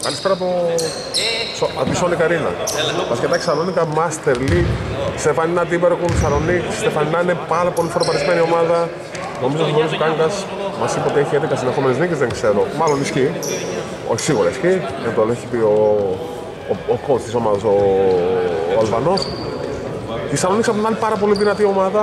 Καλησπέρα από τη Sonic Arena. Μπασκετάκι Σαλονίκα, Master League. Στεφανίνα Τίμπερκουλ, Σαλονίκη. Στεφανίνα είναι πάρα πολύ φοροπαρισμένη ομάδα. Νομίζω ότι ο Κάγκας μας είπε ότι έχει 11 συνεχόμενες νίκες, δεν ξέρω. Μάλλον ισχύει. Όχι, σίγουρα ισχύει. Το έχει πει ο coach της ομάδας, ο Αλβανός. Η Σαλονίκη από την άλλη πάρα πολύ δυνατή ομάδα.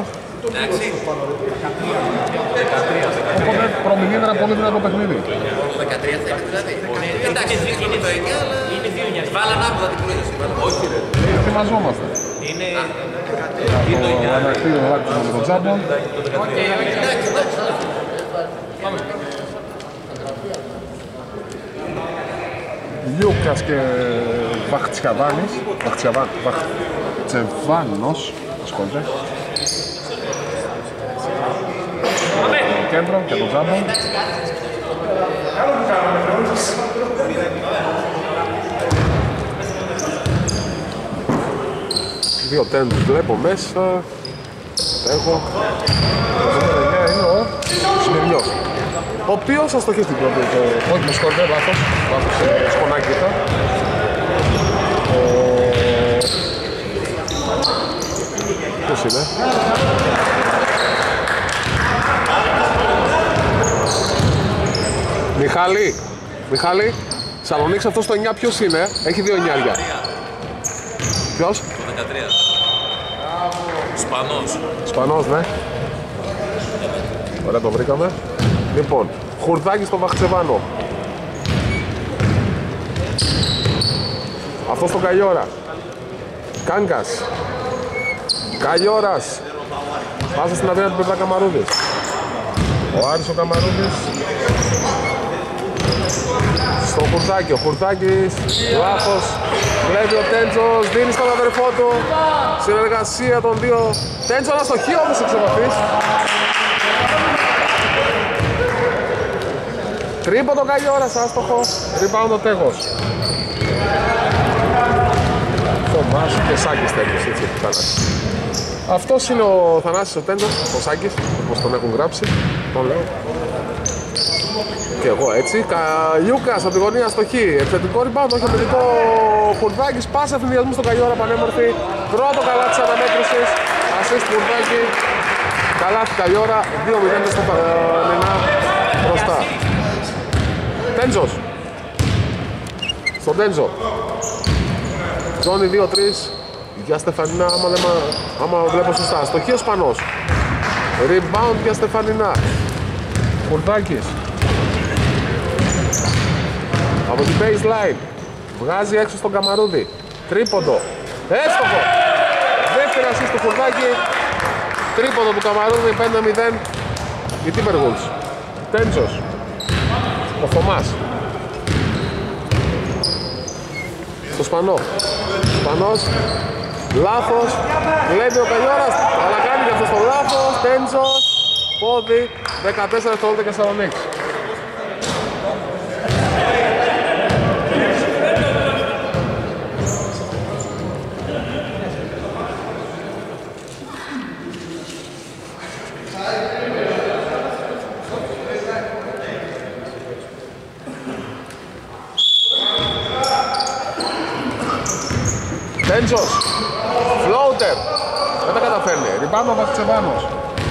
Οπότε προμηνύει ένα πολύ δυνατό παιχνίδι. 13 θα είναι δηλαδή. Εντάξει, είναι το 9, αλλά είναι 2-9. Βάλανε άποδα την προήλωση. Όχι ρε. Ετοιμαζόμαστε. Είναι το ανακτήριο άκουσα με τον Τζάμπον. εντάξει. Λιούκας και Βαχτσεβάνος, ασχολείται. Κέντρο και τον Τζάμπον. Δύο τέντους βλέπω μέσα. Έχω. Το 9 είναι ο Σμυρνιός, ο οποίος αστοχεί στην πρώτη. Όχι, με συγχωρείτε, λάθος σκονάκι είχα. Ποιος είναι? Μιχάλη, Σαλονίκης αυτός το 9 ποιος είναι? Έχει 2 9. Ποιος? Το 13. Σπανός, ναι. Ωραία, το βρήκαμε. Λοιπόν, Χουρδάκης στο Βαχτσεβάνο. Αυτό στο Καγιόρα. Κάγκας. Καγιόρας. Πάσα στην αδρία του Πετρά Καμαρούδης. Ο Άρης ο Καμαρούδης. Στο Χουρδάκη. Ο Χουρδάκης. Λάθος. Βλέπει ο Τέντζος. Δίνει στον αδερφό του. Συνεργασία των δύο. Τέντζο αναστοχή όμως εξεπαθής. Τρίποντο Καγιόρας, άστοχο. Rebound ο Τέγος. Θωμάς και Σάκης Τέντζος, έτσι έχει Θανάσης. Αυτός είναι ο Θανάσης ο Τέντζος, ο Σάκης, όπως τον έχουν γράψει. Τον λέω. Και εγώ έτσι. Καλλιούκας από τη γωνία αστοχή. Επιθετικό rebound, όχι επιθετικό Χουρδάκης. Πάσα ευθυνδιασμού στον Καγιόρα πανέμορφη. Πρώτο καλά της αναμέτρησης. Ασίστ Χουρδάκη. Καλάθι Καγιόρα. 2-0 στο Πανενά μπροστά. Τέντζος. Στον Τέντζο. Τζόνι 2-3. Για Στεφανίνα, άμα βλέπω σωστά. Αστοχή ο Σπανός. Rebound για Στεφανίνα. Χουρδάκης. Από την baseline. Βγάζει έξω στον Καμαρούδη. Τρίποντο. Έστοχο. Δεύτερη ασίστ του Χουρδάκη. Τρίποντο του Καμαρούδη. 5-0. Η Timberwolves. Τέντζος. Ο Θωμάς. Στο Σπανό. Σπανός. Λάθος. Βλέπει ο Καγιόρας. Αλλά κάνει και αυτό το λάθος. Τέντζος. Πόδι. 14 δευτερόλεπτα και Σαλονίκης. Τέντζος, floater, δεν τα καταφέρνει, rebound ο Βαχτσεβάνος.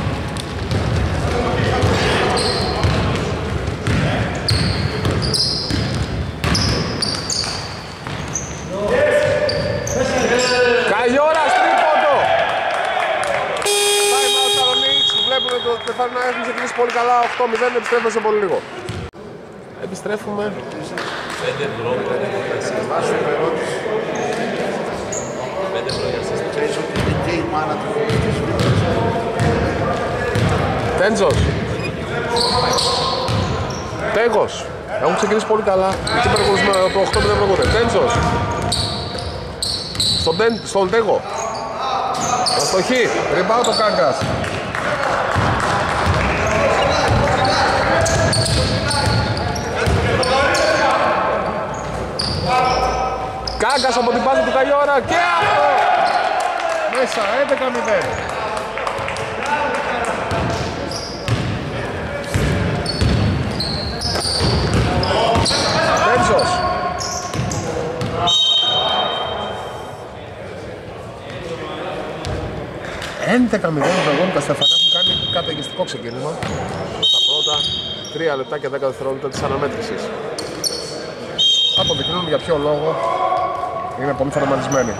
Καγιόρας, τρίποντο! Time out Σαλονίκης, που βλέπουμε το Στεφάνι να έχουν ξεκινήσει πολύ καλά, 8-0, επιστρέφουμε σε πολύ λίγο. Επιστρέφουμε. Τέντζος. Τέγος. Έχουν ξεκινήσει πολύ καλά. Τι παρακολουθούμε το 8-0 προχωρεί. Τέντζος. Στον Τέγο. Αστοχή. Rebound ο Κάγκας. Κάγκας από την πάσα του Καγιόρα και αυτό! Μέσα, 11-0. Τέντζος. 11-0 τα Στεφανά έχουν κάνει καταιγιστικό ξεκίνημα στα πρώτα 3 λεπτά και 10 δευτερόλεπτα της αναμέτρησης. Αποδεικνύουν για ποιο λόγο είναι πολύ φαινομενισμένοι.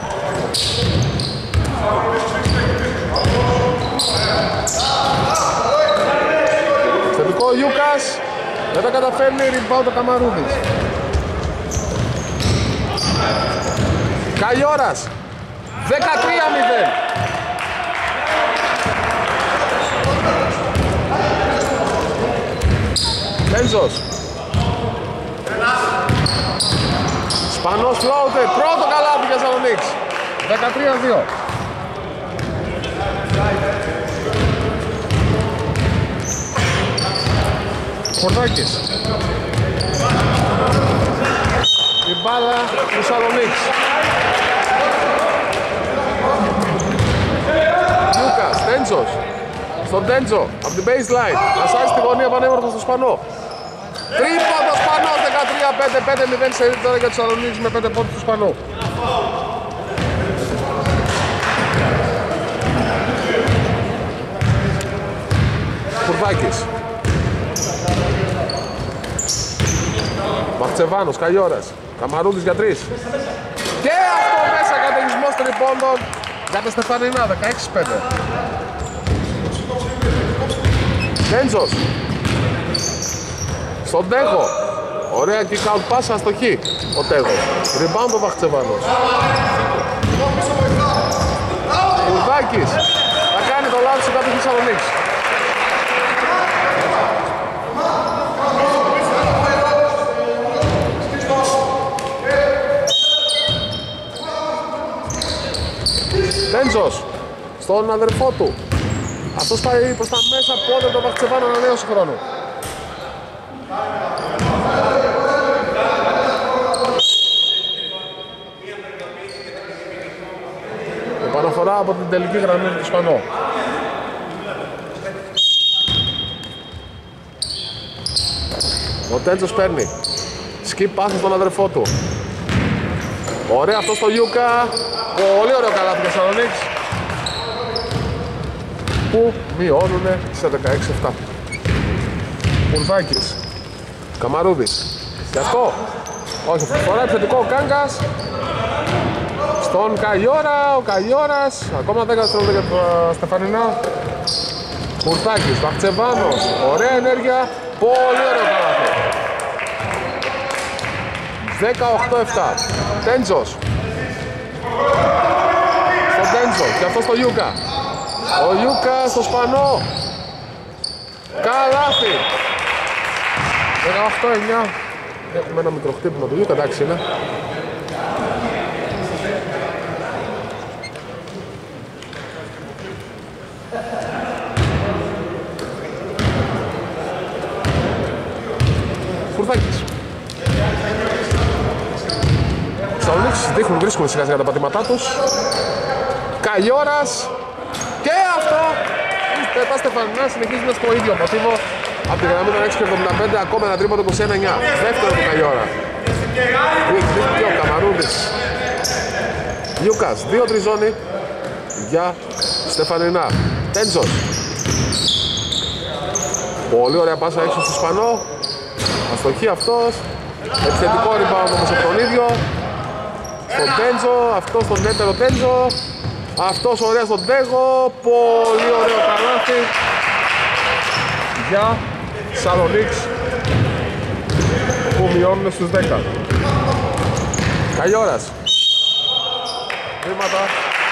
Θετικό ο Γιούκας, δεν τα καταφέρνει, rebound ο Καμαρούδης. Καλλιόρας, 13-0. Τέντζος. Σπανός φλόουτερ, πρώτο καλάθι για Σαλονίκης. 13-2. Κορδάκης. Η μπάλα του Σαλονίκης. Λούκας, Τέντζος. Στον Τέντζο, από την baseline. Ασάζει τη γωνία πανέμορφα στο Σπανό. Τρίποντο Σπανός, 13-5, 5-0 σε τώρα για τους Σαλονίκης με 5 πόντους του Σπανού. Κουρδάκης. Μαχτσεβάνος, Καλλιόρας. Καμαρούδης για 3. Και αυτό μέσα, καταιγισμός τριπώντων για τα Στεφανινά, 16-5. Τέντζος. Στον Τέχο. Ωραία kick out πάσα στο χ. Ο Τέχος. Rebound ο Μαχτσεβάνος. Κουρδάκης. Θα κάνει το λάθος σε κάποιο Θεσσαλονίκης. Τέντζος στον αδερφό του. Αυτός πάει προς τα μέσα, πότε το Μαχτσεβάνο ανανέωσε χρόνο. Επαναφορά από την τελική γραμμή του Σπανό. Ο Τέντζος παίρνει. Skip πάσα στον αδερφό του. Ωραία αυτό στο Γιούκα. Πολύ ωραίο καλάθι για Σαλονίκης. Που μειώνουνε σε 16-7. Κουρδάκης. Καμαρούδης. Και αυτό. Όχι, φορά επιθετικό ο Κάγκας. Στον Καλλιόρα, ο Καλλιόρας. Ακόμα 10 δευτερόλεπτα για τα Στεφανινά. Κουρδάκης, Μαχτσεβάνος. Ωραία ενέργεια. Πολύ ωραίο καλάθι. 18-7. Τέντζος. Στον Τέντζο και αυτό στο Γιούκα. Ο Γιούκα στο Σπανό. Καλάθι. 18-9. Έχουμε ένα μικρό χτύπημα του Γιούκα, εντάξει είναι. Κουρδάκης. Σαλονίκης δείχνουν, βρίσκουν σιγά σιγά τα πατήματά τους. Καλλιόρας. Και αυτό. Τα Στεφανινά συνεχίζουν στο ίδιο μοτίβο. Από τη γραμμή των 6,75 ακόμα ένα τρίποντο 21-9. Δεύτερο του Καλλιόρα. Διεκδικεί ο Καμαρούδης. Γιούκας, 2-3 ζώνη για Στεφανινά. Τέντζος. Πολύ ωραία πάσα έξω στο Σπανό. Αστοχή αυτός. Επιθετικό rebound όμως από τον ίδιο. Στον Τέντζο, αυτός στον έτερο Τέντζο. Αυτός ωραία στον Τέγο. Πολύ ωραίο καλάθι για Σαλονίκης που μειώνουν στους 10. Καλλιόρας. Βήματα.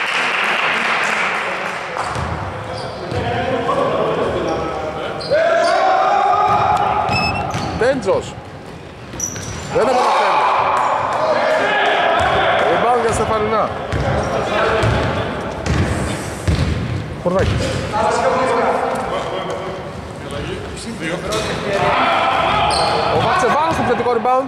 Τέντζος. Δεν τα καταφέρνει. Rebound για Στεφανινά. Κουρδάκης. Ο Μαχτσεβάνος στο θετικό rebound.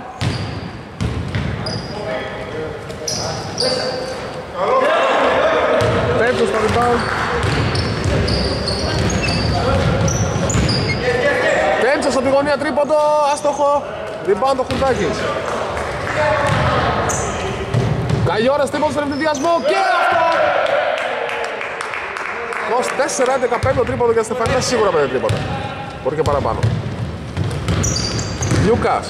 Τέντζος στο rebound. Τέντζος από τη γωνία τρίποντο, άστοχο. Rebound ο Κουρδάκης. Καλλιόρας τρίποντο στον ευνηδιασμό και αυτό. 24-15 τρίποντο για Στεφανία, σίγουρα 5 τρίποτα. Μπορεί και παραπάνω. Λιούκας.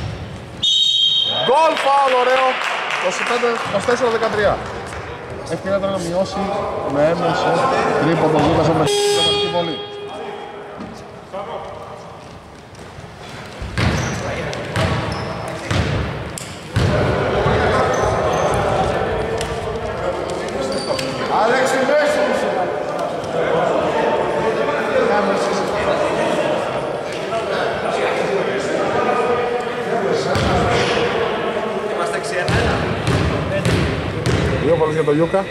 Γκολ φάουλ, ωραίο. 24-13. Ευκαιρία τώρα να μειώσει με έμεσο τρίποντο Λιούκας με την βολή. Δύο βολές για τον Λιούκα.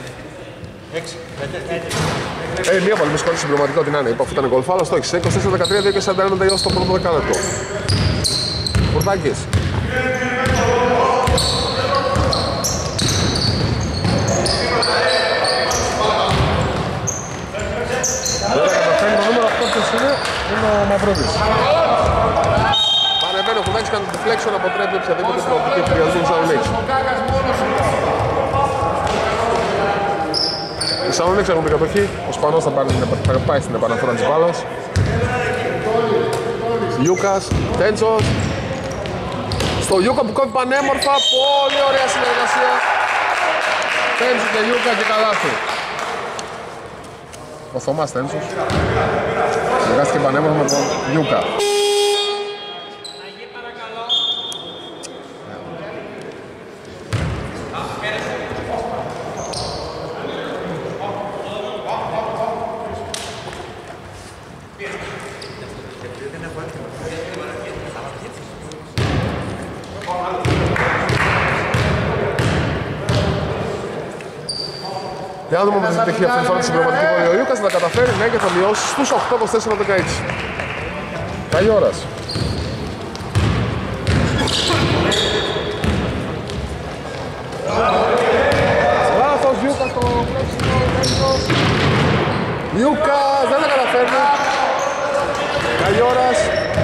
Μία βολή με συγχωρεί συμπληρωματικό ότι να είναι. Είπα αφού ήταν γκολ φάουλ, στο 6. 24-13, 2 και 41 τελειώσει το πρώτο δεκάλεπτο. Κουρτάκης. Δεν καταφέρνει το νούμερο αυτό ποιος είναι ο Μαυρίδης. Παρεμβαίνει ο Κουρτάκης, κάνει το deflection, αποτρέπει οποιαδήποτε προοπτική επηρεασμού του Σαλονίκης. Οι Σαλονίκης έχουν την κατοχή, ο Σπανός θα πάει στην επαναφορά της μπάλας. Λιούκας, Τέντσος. Στο Λιούκα που κόβει πανέμορφα, πολύ ωραία συνεργασία. Τέντσος και Λιούκα και καλάθι. Ο Θωμάς Τέντσος συνεργάστηκε πανέμορφα με τον Λιούκα. Για να δούμε αν θα επιτυχεί αυτή τη φορά τη συμπληρωματική βολή. Ο Λιούκας θα τα καταφέρει, ναι, και θα μειώσει στους 8-24-16. Καλή ώρας. Λάθος, Λιούκας το πλέξιμο. Λιούκας δεν τα καταφέρνει. Καλή ώρας.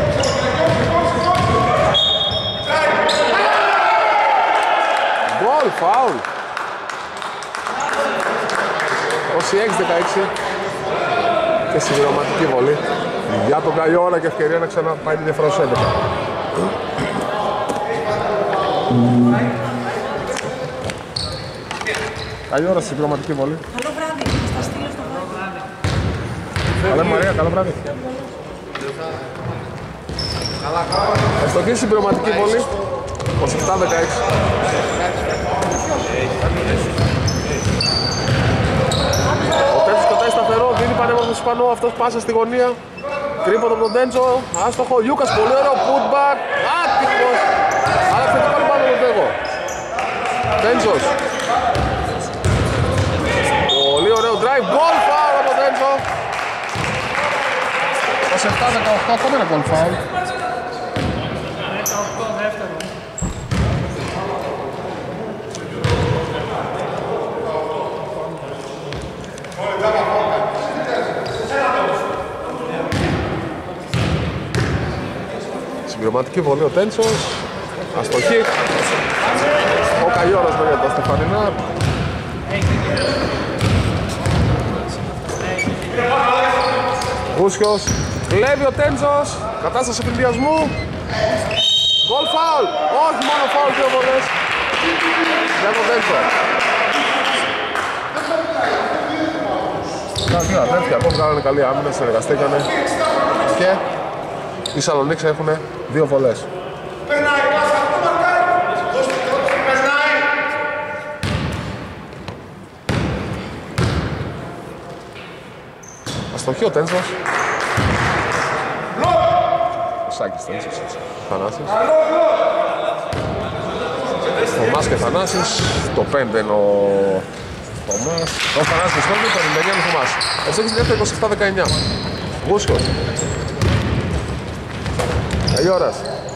Γκολ, φάουλ. 26-16 και συμπληρωματική βολή για τον Καϊόρα και ευκαιρία να ξαναπάει τη διαφορά στους 11. Καϊόρα στη συμπληρωματική βολή. Καλό βράδυ, θα στείλω στο βράδυ. Καλή Μαρία, καλό βράδυ. Ευστοχή συμπληρωματική βολή 27-16. Σταθερό, δίνει πανέμορφο Ισπανό, αυτός πάσα στη γωνία. Τρίποντο από τον Τέντσο, άστοχο. Λιούκας, πολύ ωραίο putback. Άτυχος. Αλλά θετικό πάνω από τον Τέγο. Τέντσος. Πολύ ωραίο drive, goal foul από τον Τέντσο. 27-18, ακόμα ένα goal foul. Συμπληρωματική βολή ο Τέντσος. Αστοχή. Ο Καϊόρας με τα Στεφανινά. Γούσιος. Κλέβει ο Τέντσος. Κατάσταση πληδιασμού. Γκολ φάουλ. Όχι μόνο φάουλ, δύο βολές. Για τον Τέντσο. Κάποια αδέρφια ακόμα βγάλανε καλή άμυνα, συνεργαστήκανε. Και οι Σαλονίκς έχουν δύο βολές. Αστοχή ο Τέντσος. Ο Σάκης Τέντσος, έτσι. Θανάσης. Ο Μάς και Θανάσης. Το 5 είναι ο Θωμάς. Ο Θανάσης το 59 είναι ο Θωμάς. Αστοχής είναι 27-19. Γούσκος. Καϊόρας.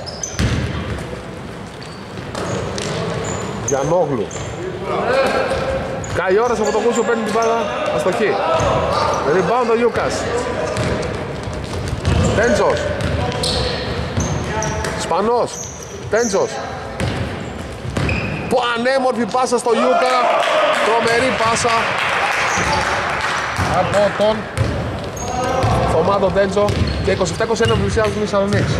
Γιαννόγλου. Καϊόρας από το Γούσιο παίρνει την μπάλα. Αστοχή. Rebound ο Λιούκας. Τέντσος. Σπανός. Τέντσος. Πανέμορφη πάσα στο Λιούκα. Τρομερή πάσα. από τον Θωμά τον Τέντζο και 27-21 πλησιάζουν οι Σαλονίκς.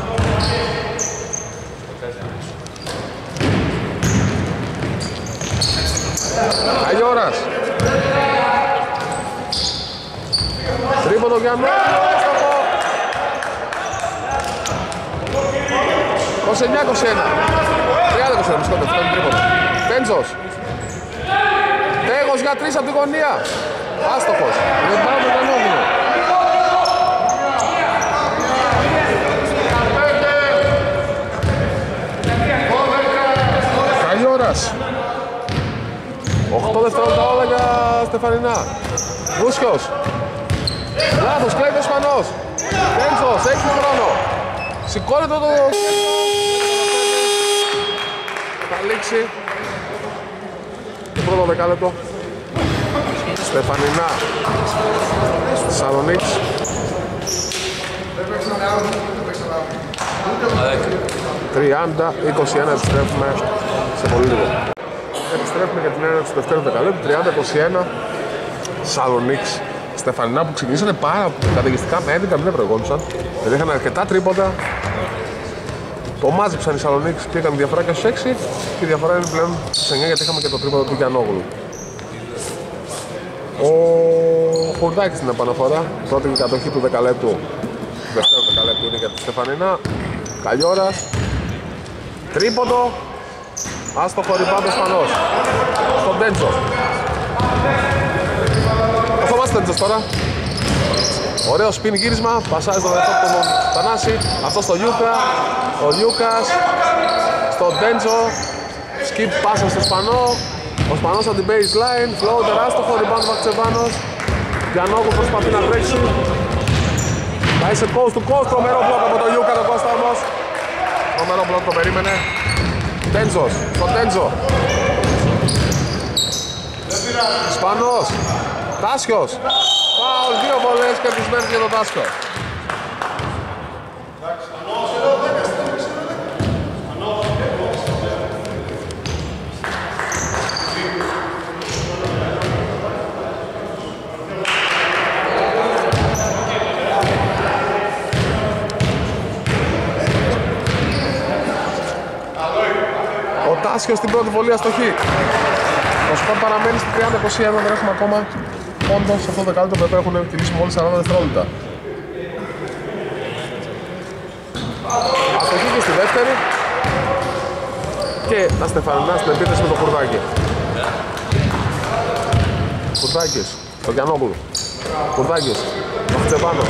Αγιώρας. Τρίποντο για Νόβιο, έστοχο. 29-21. 30-21, μισθόνται, αυτό είναι τρίποντο. Τέντζος. Τέγος για 3 από τη γωνία. Άστοχος. Rebound για Νόβιο. Αγιώρας. 8 δευτερόλεπτα όλα για Στεφανινά. Βούσιος. Λάθος, κλέβει ο Ισπανός. Τέντζος, έχει χρόνο. Σηκώνεται το... Θα λήξει το πρώτο δεκάλεπτο. Στεφανινά στη Σαλονίκη. 30-21, επιστρέφουμε σε πολύ λίγο. Επιστρέφουμε για την έναρξη του δεύτερου δεκαλέπτου. 30-21 Σαλονίκη. Στεφανινά που ξεκινήσανε πάρα καταιγιστικά με 11 προηγόντουσαν. Δηλαδή είχαν αρκετά τρίποτα. Το μάζεψαν οι Σαλονίκη και έκανε διαφορά και στους 6. Και η διαφορά είναι πλέον στους 9 γιατί είχαμε και το τρίποδο του Γιαννόγλου. Ο Χουρδάκης στην επαναφορά. Πρώτη κατοχή του δεκαλέπτου. Του δεύτερου δεκαλέπτου είναι για τη Στεφανινά. Καλιώρας. Τρίποντο. Άστοχο rebound Ισπανός. Στον Τέντζο. Ο Θωμάς Τέντζος τώρα. Ωραίο spin γύρισμα. Πασάζει το δεύτερο από τον Θανάση. Αυτό στο Λιούκα. Ο Λιούκας. Στον Τέντζο. Skip πάσα στο Σπανό. Ο Σπανός από την baseline. Floater άστοχο. Rebound Βακτσεβάνος. Γιαννόγλου προσπαθεί να τρέξει. Πάει σε coast to coast. Τρομερό μπλοκ από τον Λιούκα τον Κώστα όμως. Τρομερό μπλοκ το περίμενε. Τέντζος, στον Τέντζο. Σπανός. Τάσιος. Φάουλ, 2 βολές κερδισμένες για τον Τάσιο. Τάσιος στην πρώτη βολή αστοχή. Το σκορ παραμένει στη 30-21, δεν έχουμε ακόμα πόντο σε αυτό το δεκάλεπτο που έχουν κινήσει μόλις 40 δευτερόλεπτα. Αστοχή και στη δεύτερη. Και τα Στεφανινά στην επίθεση με το Κουρδάκι. Κουρδάκης, το Γιαννόγλου. Κουρδάκης, το Χτσεβάνος.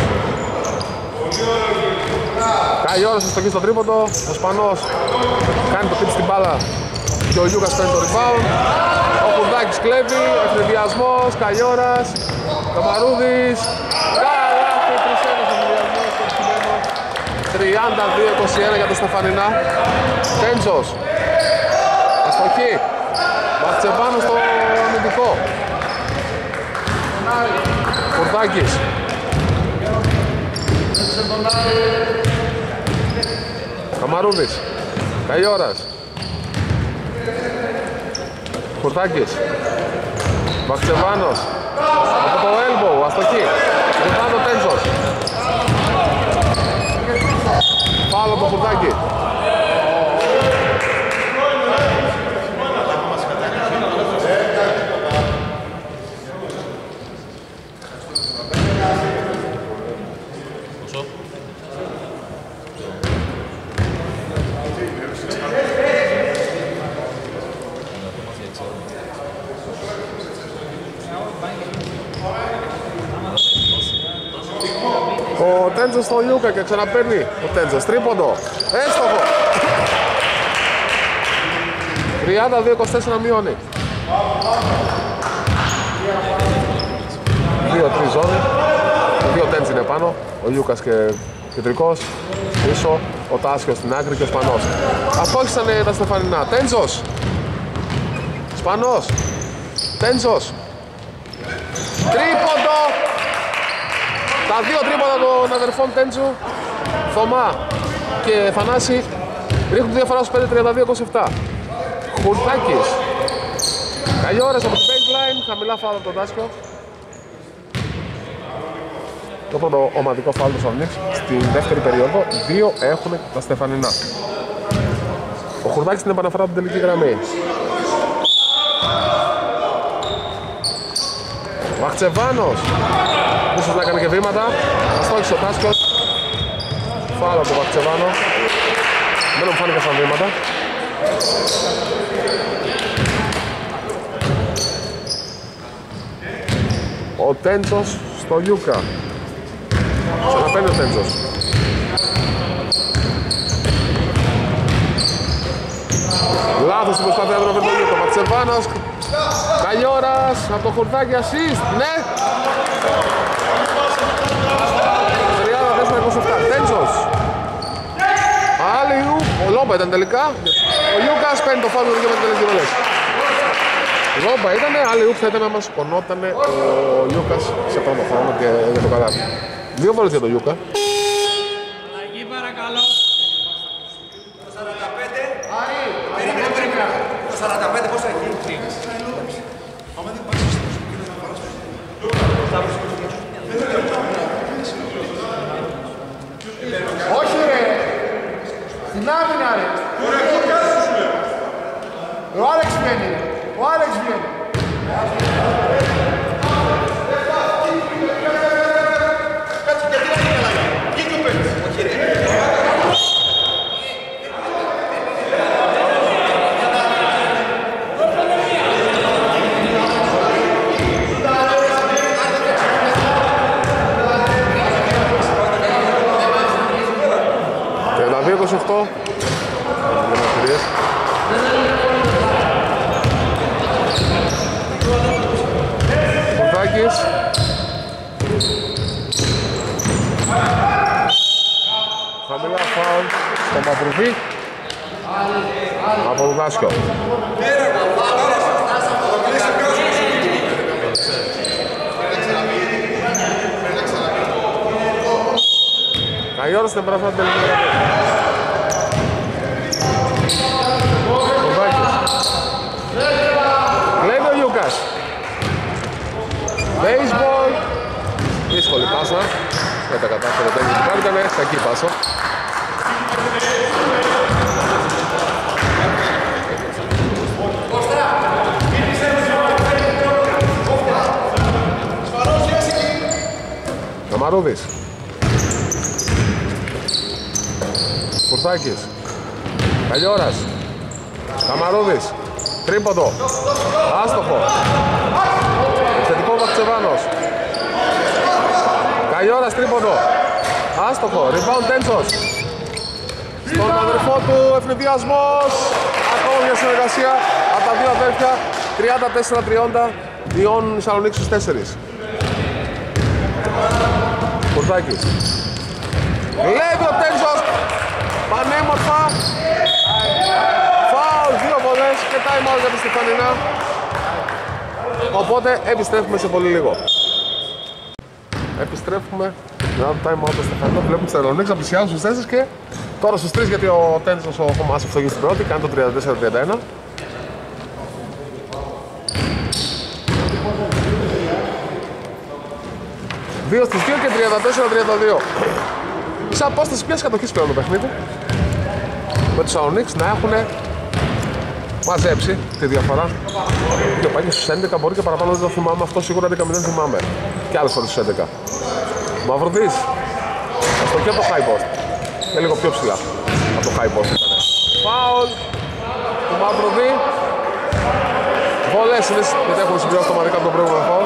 Κάει ώρες αστοχή στο τρίποντο. Ο Σπανός κάνει το πίτι στην μπάλα. Και ο Λιούκας παίρνει το rebound. Ο Κουρδάκης κλέβει, εφηδιασμός, Καλλιώρας, Καμαρούδης. Καλάθι, τρισένος εφηδιασμός, πετυχημένο. 32-21 για το Στεφανινά. Τέντζος. Αστοχή. Βαχτσεβάνος στο αμυντικό. Κουρδάκης. Καμαρούδης. Καλλιώρας. Κουρτάκης. Βαχτσεβάνος. Από το elbow, αστοχή. Ριμπάουντ ο Τέντζος. Φάουλ από το Κουρτάκη. Ο Τέντζος στο Λιούκα και ξαναπαίρνει ο Τέντζος. Τρίποντο. Έστοχο. 32-24 μειώνει. 2-3 ζώνη. 2 Τέντζ είναι πάνω. Ο Λιούκας και κεντρικός. Πίσω ο Τάσιος στην άκρη και ο Σπανός. Αστόχησαν τα Στεφανινά. Τέντζος. Σπανός. Τέντζος. Τρίποντο. Τα 2 τρίποντα των αδερφών Τέντζου, Θωμά και Θανάση, ρίχνουν τη διαφορά στους 5-32-27. Χουρτάκης. Καλλιώρας από την baseline, χαμηλά φάουλ από τον Τάσιο. το πρώτο ομαδικό φάουλ του Σαλονίκ στη δεύτερη περίοδο. 2 έχουν τα Στεφανινά. Ο Χουρδάκης στην επαναφορά από την τελική γραμμή. Ο Αχτσεβάνος ίσως να έκανε και βήματα. Αστόχησε ο Τάσκος. Φάουλ από τον Αχτσεβάνο. Δεν μου φάνηκε σαν βήματα. Ο Τέντσος στο Γιούκα. Ξαναπαίνει ο Τέντσος. Λάθος στην προσπάθεια να βρει τον Γιούκα. Ματσεβάνος. Καλιόρας από το Χουρδάκι assist. Ναι. 34-27. Τέντσος. Άλλιου. Ο Λόμπα ήταν τελικά. Ο Γιούκας παίρνει το φάουλ για την τελική βολή. Λόμπα ήτανε, άλλη ούπ θα ήταν να μας σκονότανε ο Γιούκας σε πρώτο χρόνο και για το καλάθι. 2 βόλες για τον Γιούκα. Αλλαγή παρακαλώ. Το 45. Το 45 πόσο έχει. Όχι ρε! Στην άμυνα ρε! Ο Άλεξ βγαίνει! Ο Άλεξ βγαίνει! Κάτσε γιατί να γίνει αλλαγή. Τι του παίρνεις. Όχι ρε. Κουρδάκης. Χαμηλά φάουλ στο Μαυρουδί από τον Δάσκιο. Καλή ώρα στην πράγμα τελική. Κλέβει ο Γιούκας. Baseball. Δύσκολη πάσα. Δεν τα κατάφερε, δεν την πάρκανε. Κακή πάσα. Καμαρούδης. Κουρθάκης. Καλιόρας. Καμαρούδης. Τρίποντο. Άστοχο. Επιθετικό Βαχτσεβάνος. Καλιόρας τρίποντο. Άστοχο. Rebound Τέντσος. Στον αδερφό του ευνηδιασμός. Ακόμα μια συνεργασία από τα δύο αδέρφια. 34-30. Διών Σαλονίκη στους 4. Κουρδάκης. Βλέπει ο Τέντσος. Πανέμορφα. Φάουλ, 2 βολές και time out για τη Στεφανινά. Οπότε επιστρέφουμε σε πολύ λίγο. Επιστρέφουμε με ένα time out στο Στεφανινό. Βλέπουμε τη Θεσσαλονίκη να πλησιάζουν στους 4 και τώρα στους 3 γιατί ο Τέντσος ο Χωμάς φτωγεί στην πρώτη. Κάνει το 34-31. Δύο στις 2 και 34-32. Σε απόσταση ποιας κατοχής πλέον το παιχνίδι. Με τους Σαλονίκς να έχουν μαζέψει τη διαφορά. Και πάει και στους 11, μπορεί και παραπάνω, δεν το θυμάμαι. Αυτό σίγουρα 11-0 θυμάμαι. Και άλλες φορές στους 11. Μαυρουδής. Αυτό και από το high post. Και λίγο πιο ψηλά από το high post ήταν. Φάουλ του Μαυρουδή. Βολές είναι, γιατί έχουν συμπληρώσει αυτοματικά από το προηγούμενο φάουλ.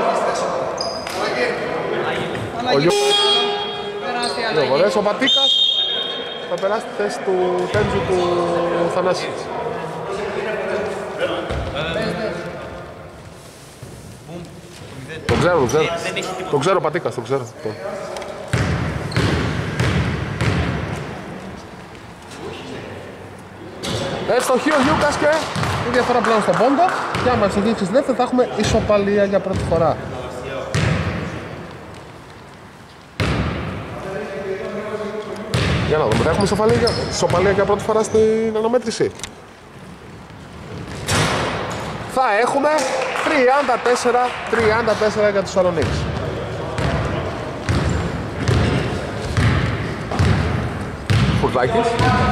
Ο Πατίκας θα περάσει τη θέση του Τέντζου του Θανάση. Το ξέρω Πατίκας, το ξέρω. Ευστοχεί ο Γιούκας και η διαφορά πλέον στον πόντο. Και άμα εξελίξει στη δεύτερη θα έχουμε ισοπαλία για πρώτη φορά. Για να δούμε, θα έχουμε ισοπαλία για πρώτη φορά στην αναμέτρηση. Θα έχουμε 34-34 για τους Σαλονίκς. Κουρδάκης.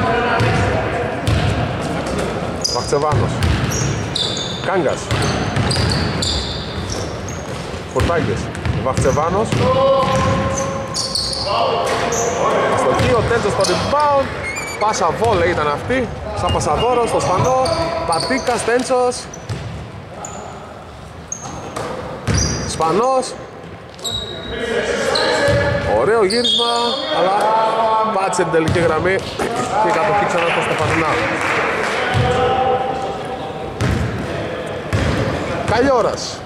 Βαχτσεβάνος. Κάγκας. Κουρδάκης. Βαχτσεβάνος. Αστοχή, ο Τέντζος στο rebound. Πάσα βόλε ήταν αυτή. Σαν πασαδόρος στο Σπανό. Πατίκας, Τέντσος. Σπανός. Ωραίο γύρισμα, αλλά πάτησε την τελική γραμμή και η κατοχή ξανά στο Στεφανινά. Καλιόρας.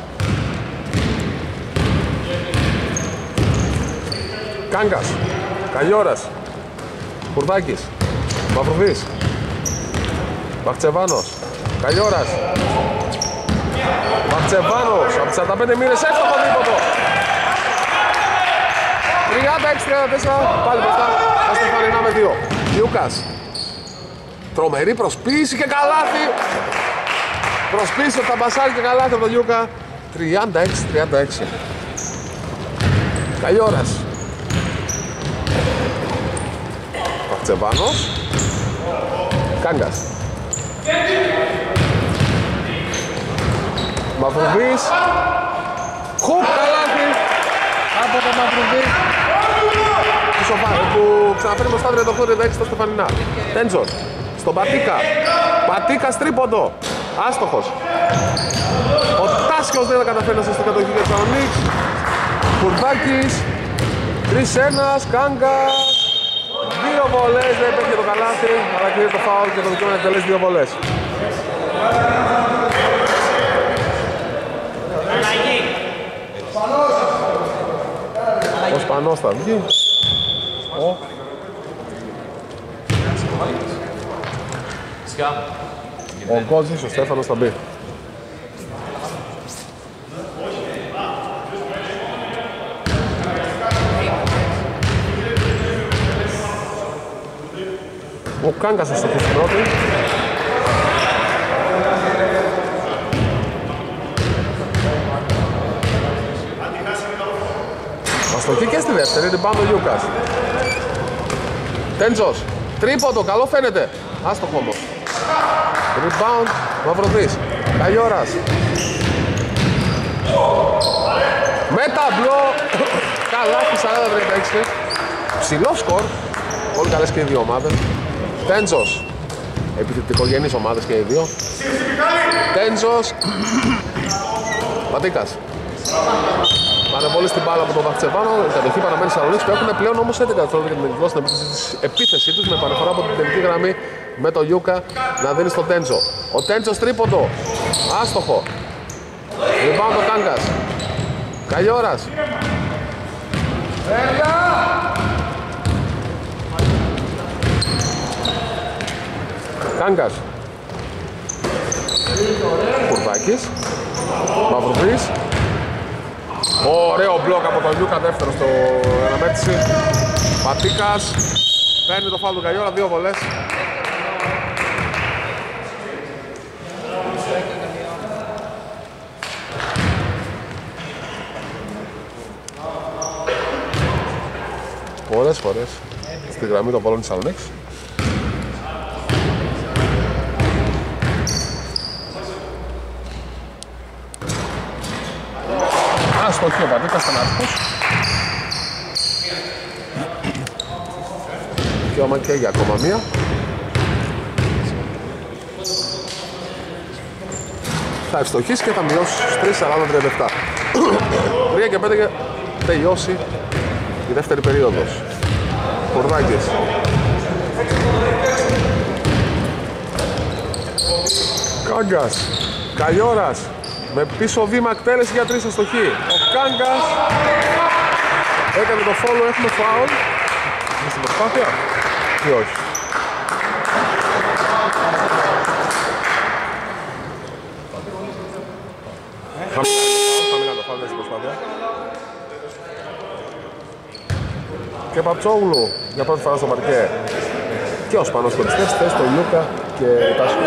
Κάγκας. Καλιόρας. Κουρδάκης. Μαυρουδής. Βαχτσεβάνος. Καλιόρας. Βαχτσεβάνος. Από τις 45 μοίρες εύστοχο δίποτο. 36-34. Πάλι μπροστά. Τα Στεφανινά με 2. Λιούκας. Τρομερή προσποίηση και καλάθι. Προσποίηση από τα μπασάρι και καλάθι από τον Λιούκα. 36-36. Καλιόρας. Βαχτσεβάνος. Κάγκας. Μαυρουδής. Χουπ, καλάθι από το Μαυρουδή. Που ξαναφέρει μπροστά 38-36 στα Στεφανινά. Τέντζος. Στον Πατίκα. Πατίκας τρίποντο. Άστοχος. Ο Τάσκιος δεν θα καταφέρει να στο κατοχή για τον Νίξ. Κουρδάκης. 3-1. Κάγκας. 2 βολές. Δεν υπήρχε το καλάθι. Αλλά κυρίως το φάουλ και το δικαίωμα να εκτελέσει 2 βολές. Ο Σπανός θα βγει. Ο Γκότζης, ο Στέφανος θα μπει. Ο Κάγκας θα στοχίσει πρώτη. Αστοχή και στη δεύτερη, την πάνω ο Λιούκας. Τέντζος, τρίποντο, καλό φαίνεται. Άστοχο όμως. Rebound, Μαυροδής. Καλιόρας. Με ταμπλό. Καλάθι 40-36. Ψηλό σκορ. Πολύ καλές και οι δύο ομάδες. Τέντζος. Επιθετικογενείς ομάδες και οι δύο. Τέντζος. Πατίκας. Πάνε πολύ στην μπάλα από τον Βαχτσεβάνο. Η κατοχή παραμένει Σαλονίκης που έχουν πλέον όμως 11 δευτερόλεπτα για την εκδόση στην επίθεσή τους με επαναφορά από την τελική γραμμή με τον Γιούκα να δίνει στον Τέντζο. Ο Τέντζος τρίποντο. Άστοχο. Rebound ο Κάγκας. Καλιόρας. Κάγκας. Κουρδάκης. Μαυρουδής. Ωραίο μπλοκ από τον Λιούκα, δεύτερο στο αναμέτρηση. Πατίκας. Παίρνει το φάουλ του Καλιόρα, 2 βολές. Πολλές φορές στη γραμμή των βολών της Σαλονίκης. Αστοχή ο Πατίκας στον άρχος. Και ο Μακέ για ακόμα μία. Θα ευστοχίσει και θα μειώσει στους 3-40-37. 3 και 5 και τελειώσει η δεύτερη περίοδος. Κουρδάκης. Κάγκας. Καλιόρας. Με πίσω βήμα εκτέλεση για 3 αστοχή. Ο Κάγκας έκανε το follow, έχουμε foul. Είναι στην προσπάθεια ή όχι. Θα μιλάνε το foul, είναι στην προσπάθεια. Και Πατσόγλου για πρώτη φορά στο παρκέ. Και ο Σπανός κοντιστές, θες το Λιούκα και Τάσκο.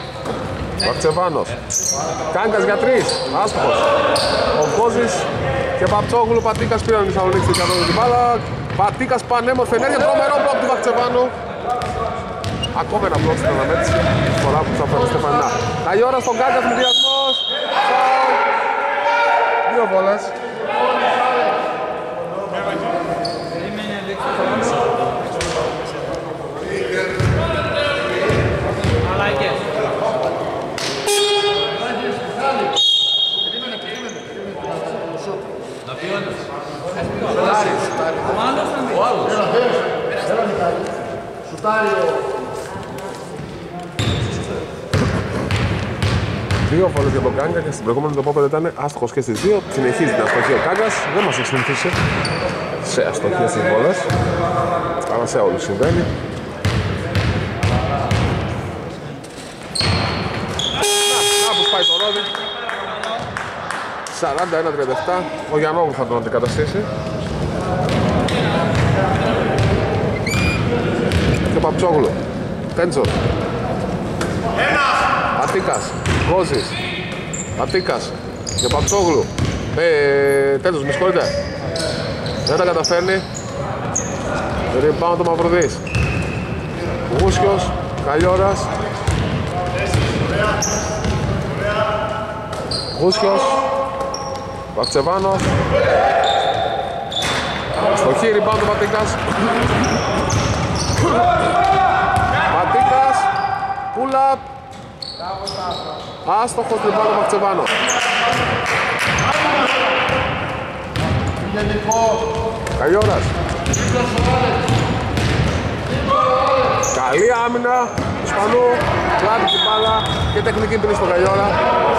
Βαχτσεβάνος. Κάγκας για 3. Άστοχος. Ο Γκόζης Και Παπτσόγλου, Πατίκας πήραν η Θεσσαλονίκη στην κατώτερη την μπάλα. Πατίκας πανέμορφη ενέργεια, τρομερό μπλοκ του Βακτσεβάνου. Ακόμα ένα μπλοκ στην αναμέτρηση, φορά που θα φέρει Στεφανινά. Καλή ώρα στον Κάγκα, συνδυασμός. Δύο βόλες. Δύο φορές για τον Κάγκα και στην προηγούμενη το πόπεδο ήταν άστοχος και στις δύο. Συνεχίζει την αστοχή ο Κάγκας, δεν μας έχει συνηθίσει σε αστοχίες στις βόλες, αλλά σε όλους συμβαίνει. Να που σπάει το ρόδι. 41-37, ο Γιαννόγλου θα τον αντικαταστήσει. Και ο Παπτσόγλου, Τέντσος, Πατίκας, Γκόζης, Πατίκας και ο Παπτσόγλου. Τέντσος, με συγχωρείτε. Δεν τα καταφέρνει. Rebound το Μαυρουδής. Γούσιος, Καλιόρας. Γούσιος, Βακτσεβάνος. Στοχή, rebound του Πατίκας. Πατίκας, pull-up. Άστοχος, rebound του Βακτσεβάνος. Καλιόρας. Καλή άμυνα του Σπανού, πλάτη την μπάλα και τεχνική πίνη στον Καλιόρα.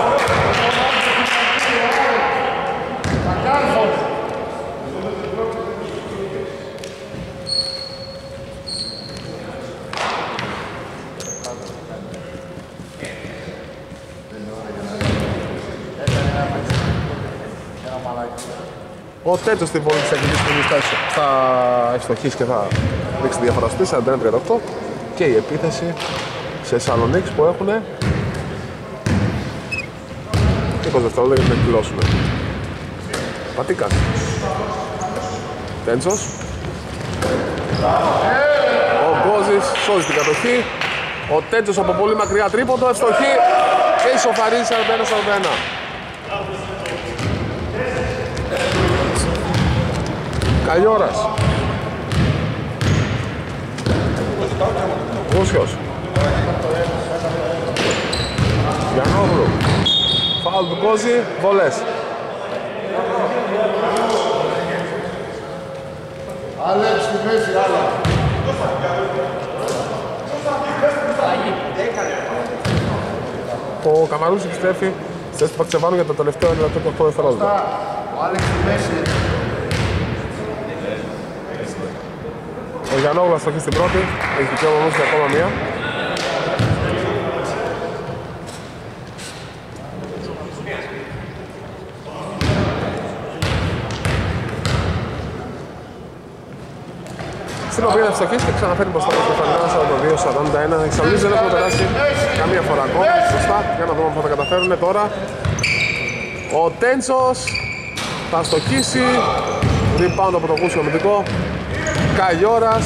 Ο Τέτσος στην πόλη της εκδικής θα ευστοχίσει και θα δείξει διαφορά στη 41-38 και η επίθεση σε Σαλονίκης που έχουν 20 δευτερόλεπτα για να εκπληρώσουν. Πατίκας. Τέντσος. Ο Γκόζης σώζει την κατοχή. Ο Τέντσος από πολύ μακριά τρίποντο, ευστοχή και ισοφαρίζει 41-41. Καλιόρας. Γούσιος. Γιαννόγλου. Φάουλ του Κόζη, βολές. Άλεξ στη μέση, άλλα. Ο Καμαρούς επιστρέφει στη θέση του Βακτσεβάνου για το τελευταίο 1 λεπτό και 8 δευτερόλεπτα. Ο Άλεξ στη μέση. Ο Γιαννόγλου αστοχή στην πρώτη, έχει δικαίωμα όμως για ακόμα μία. Στην οποία θα αστοχίσει και ξαναφέρει μπροστά το Στεφανινά 42-41. Οι Σαλονίκες δεν έχουν περάσει καμία φορά ακόμα μπροστά, για να δούμε αν θα τα καταφέρουν τώρα. Ο Τέντσος θα αστοχίσει, rebound από το Γούσιο αμυντικό. Καλιόρας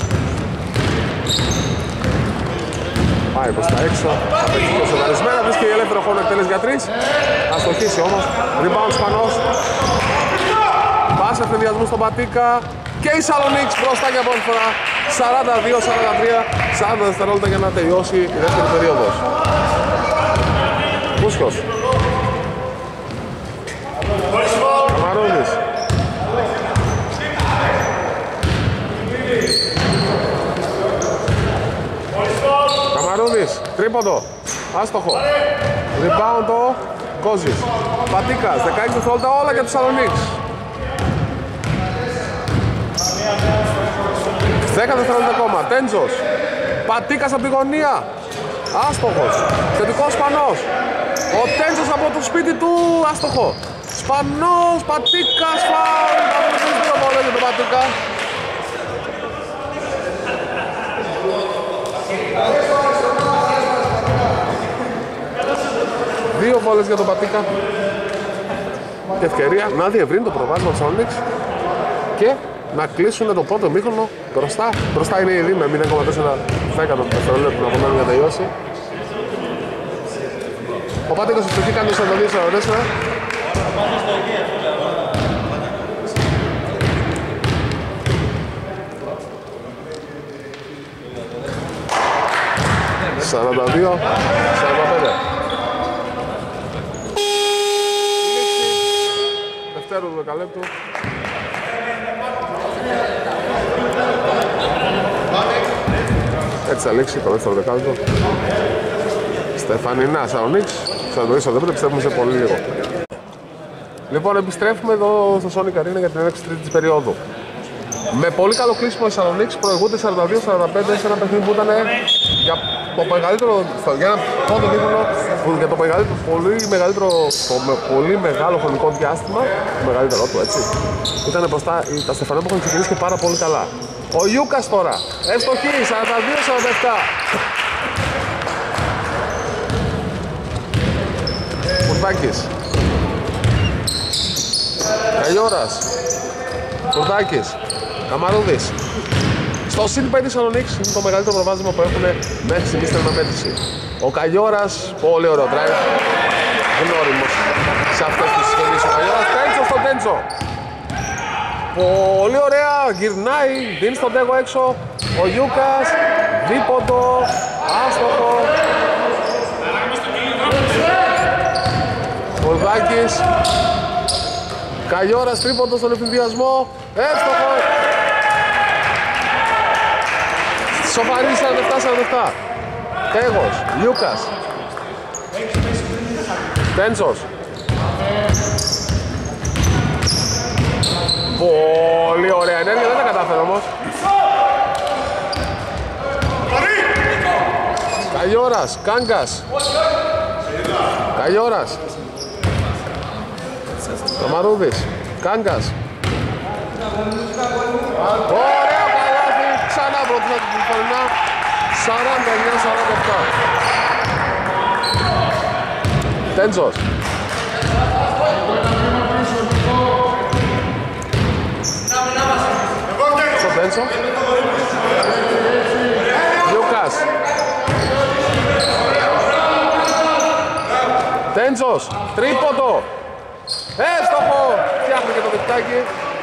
πάει προς τα έξω, θα παίξει πιο σοβαρισμένα, βρίσκει ελεύθερο χώρο εκτέλεση για 3. Θα στοχίσει όμως, rebound Σπανός. Πάσα ευθυνδιασμού στον Πατίκα και η Σαλονίκης μπροστά για πρώτη φορά 42-43, 40 δευτερόλεπτα για να τελειώσει η δεύτερη περίοδος. Κούσκος. Καμαρώνης. Καμαρούδης, τρίποντο, άστοχο. Rebound ο Γκόζης. Πατίκας, 16 δευτερόλεπτα όλα για τους Σαλονίκης. 10 δευτερόλεπτα ακόμα, Τέντζος. Πατίκας από τη γωνία. Άστοχος. Θετικός Σπανός. Ο Τέντζος από το σπίτι του, άστοχο. Σπανός, Πατίκας, φάουλ. Θα βρεθείς δύο βολές για τον Πατίκα. Δύο βόλες για τον Πατίκα. και ευκαιρία να διευρύνει το προβάδισμα της Onyx και να κλείσουν το πρώτο μήχρονο μπροστά. Μπροστά είναι ήδη με 0,4 δευτερόλεπτα να απομένουν για να τελειώσει. Ο Πάτικος στο κάνει το 42-44. «42-45». Δευτέρου του δεκαλέπτου. Έτσι θα λήξει το δεύτερο δεκάλεπτο. Στεφανινά Σαονίξ. Θα το δεις, δεν πιστεύουμε σε πολύ λίγο. Λοιπόν, επιστρέφουμε εδώ στο Sonic Arena για την έναρξη τρίτης περίοδου. Με πολύ καλό κλείσιμο οι Σαλονίκ προηγούνται 42-45 σε ένα παιχνίδι που ήταν για το μεγαλύτερο, για ένα πρώτο δίπολο, για το μεγαλύτερο, πολύ μεγάλο χρονικό διάστημα, το μεγαλύτερό του έτσι. Ήταν μπροστά τα Στεφανά που έχουν ξεκινήσει και πάρα πολύ καλά. Ο Ιούκας τώρα, ευστοχή, 42-47. Κουρτάκης. Καγιώρας. Κουρτάκης. Καμαρούδης. Στο συν 5 Σαλονίκ είναι το μεγαλύτερο προβάδισμα που έχουν μέχρι στιγμής στην αναμέτρηση. Ο Καγιώρας, πολύ ωραίο drive. Γνώριμος σε αυτές τις σχέσεις. Ο Καγιώρας, Τέντσο στο Τέντσο. Πολύ ωραία, γυρνάει, δίνει στον Τέγο έξω. Ο Γιούκας, δίποντο, άστοχο. Κουρτάκης. Καγιώρας, τρίποντο στον ευθυνδιασμό. Εύστοχο. Σοφαρή 47-47. Τέγος, Λιούκας. Τέντσος. Πολύ ωραία ενέργεια, δεν τα κατάφερε όμως. Καγιώρας, Κάγκας. Καγιώρας. Καμαρούδης, Κάγκας. Ωραίο καλάθι, ξανά πρώτα την φορμά. 49-47. Τέντσος. Στο Τέντσο. Λιούκας. Τέντσος, τρίποντο. Έστοχο, φτιάχνει και το δικτάκι.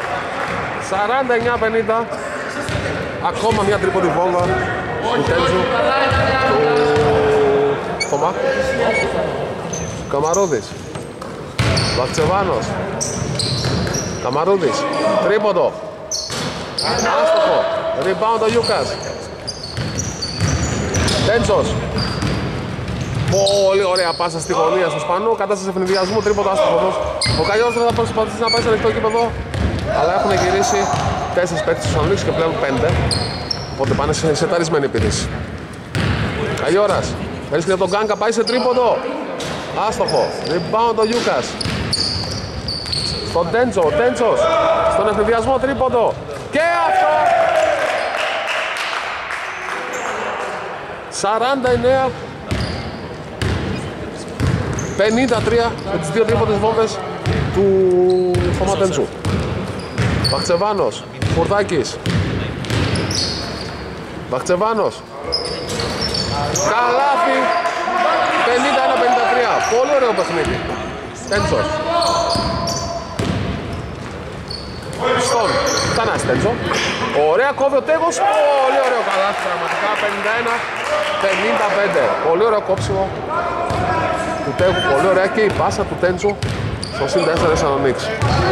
49-50. Ακόμα μια τρίποντη βόμβα του Τέντσου. Του Θωμά. Καμαρούδης. Βαχτσεβάνος. Καμαρούδης. Τρίποντο. Άστοχο. Rebound ο Γιούκας. Τέντσος. Πολύ ωραία πάσα στη γωνία στο Σπανού. Κατάσταση ευνηδιασμού. Τρίποντο άστοχος. Ο Καγιώρας θα προσπαθήσει να πάει σε ανοιχτό κήπεδο. Αλλά έχουν γυρίσει 4 παίκτες στους Σαλονίκους και πλέον 5. Οπότε πάνε σε σεταρισμένη επίθεση. Καγιώρας. Βρίσκεται τον Γκάνκα, πάει σε τρίποντο. Άστοχο. Rebound ο Γιούκας. Στον Τέντσο. Ο Τέντσος. Στον ευνηδιασμό τρίποντο. Και αυτό. 49. 53 με τις δύο τρίποντες βόμβες του Θωμά Τέντσου. Βαχτσεβάνος, Κουρτάκης. Βαχτσεβάνος. Καλάθι. 51-53. Πολύ ωραίο παιχνίδι. Τέντσος. Στον Θανάση Τέντσο. Ωραία κόβει ο Τέγος. Πολύ ωραίο καλάθι πραγματικά. 51-55. Πολύ ωραίο κόψιμο του Τέγου. Πολύ ωραία και η πάσα του Τέντσου στο συν 4 Σαλονίξ.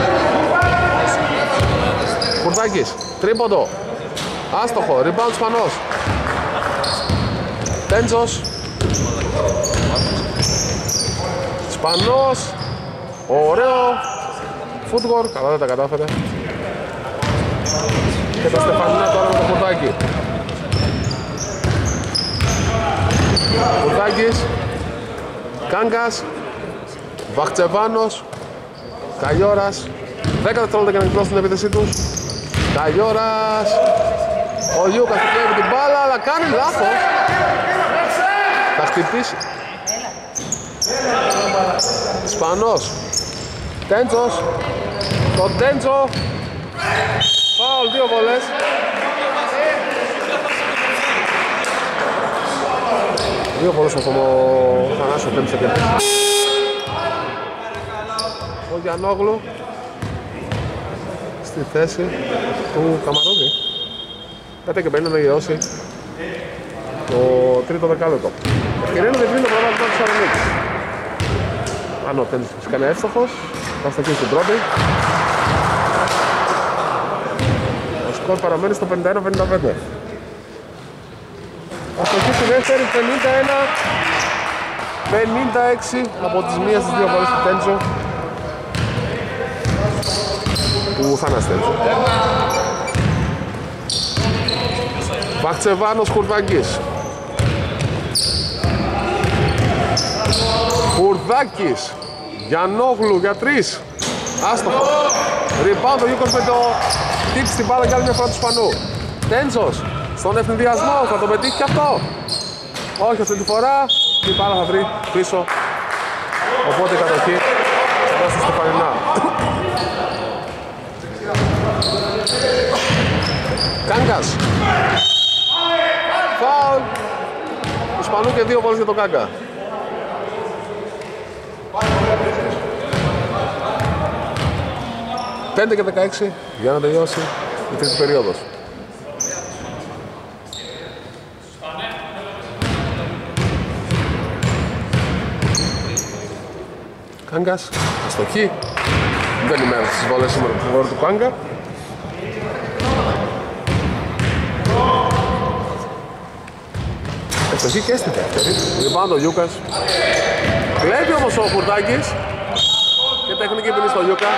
Κουρτάκης, τρίποντο. Άστοχο, rebound Σπανός. Τέντσος. Σπανός. Ωραίο. Footwork, καλά δεν τα κατάφερε. Και τα Στεφανίνα τώρα με το Κουρτάκη. Κουρτάκης. Κάγκας. Βαχτσεβάνος. Καγιώρας. 10 δευτερόλεπτα για να εκπλώσουν την επίθεσή τους. Καγιώρας. Ο Γιούκας του κλέβει την μπάλα, αλλά κάνει λάθος. Θα χτυπήσει. Σπανός. Τέντζος. Τον Τέντζο. Φάουλ, 2 βολές. Δύο βολές από τον Θανάσιο Τέντζο και ο Γιαννόγλου στη θέση του Καμαρούδη. 5 και 50 να γεώσει το τρίτο δεκάλεπτο. Ευκαιρία να διευρύνει το πρόγραμμα του Θεσσαλονίκης. Αν ο Τέντζος φυσικά είναι εύστοχος, θα στοχίσει στην πρώτη. Ο σκορ παραμένει στο 51-55. Θα στοχίσει στη δεύτερη 51-56 από τις μία στις δύο βολές του Τέντζο. Του Θανάση Τέντζο. Βαχτσεβάνος Χουρδάκης. Χουρδάκης. Γιαννόγλου για 3. Άστοχο. Rebound ο Γιούκος με το tip στην μπάλα για άλλη μια φορά του Σπανού. Τέντζος στον ευθυνδιασμό. Θα το πετύχει και αυτό. Όχι αυτή τη φορά. Την μπάλα θα βρει πίσω. Οπότε η κατοχή θα στα Στεφανινά. Κάγκας. Φάουλ του Σπανού και 2 βόλες για τον Κάγκα. Πέντε και 16 για να τελειώσει η τρίτη περίοδος. Κάγκας, αστοχή. Δεν είμαι στις βόλες σήμερα του φοβόρου του Κάγκα. Αστοχή και στη δεύτερη. Rebound ο Γιούκας. Κλέβει όμως ο Χουρδάκης. Και τεχνική ποινή στο Γιούκα.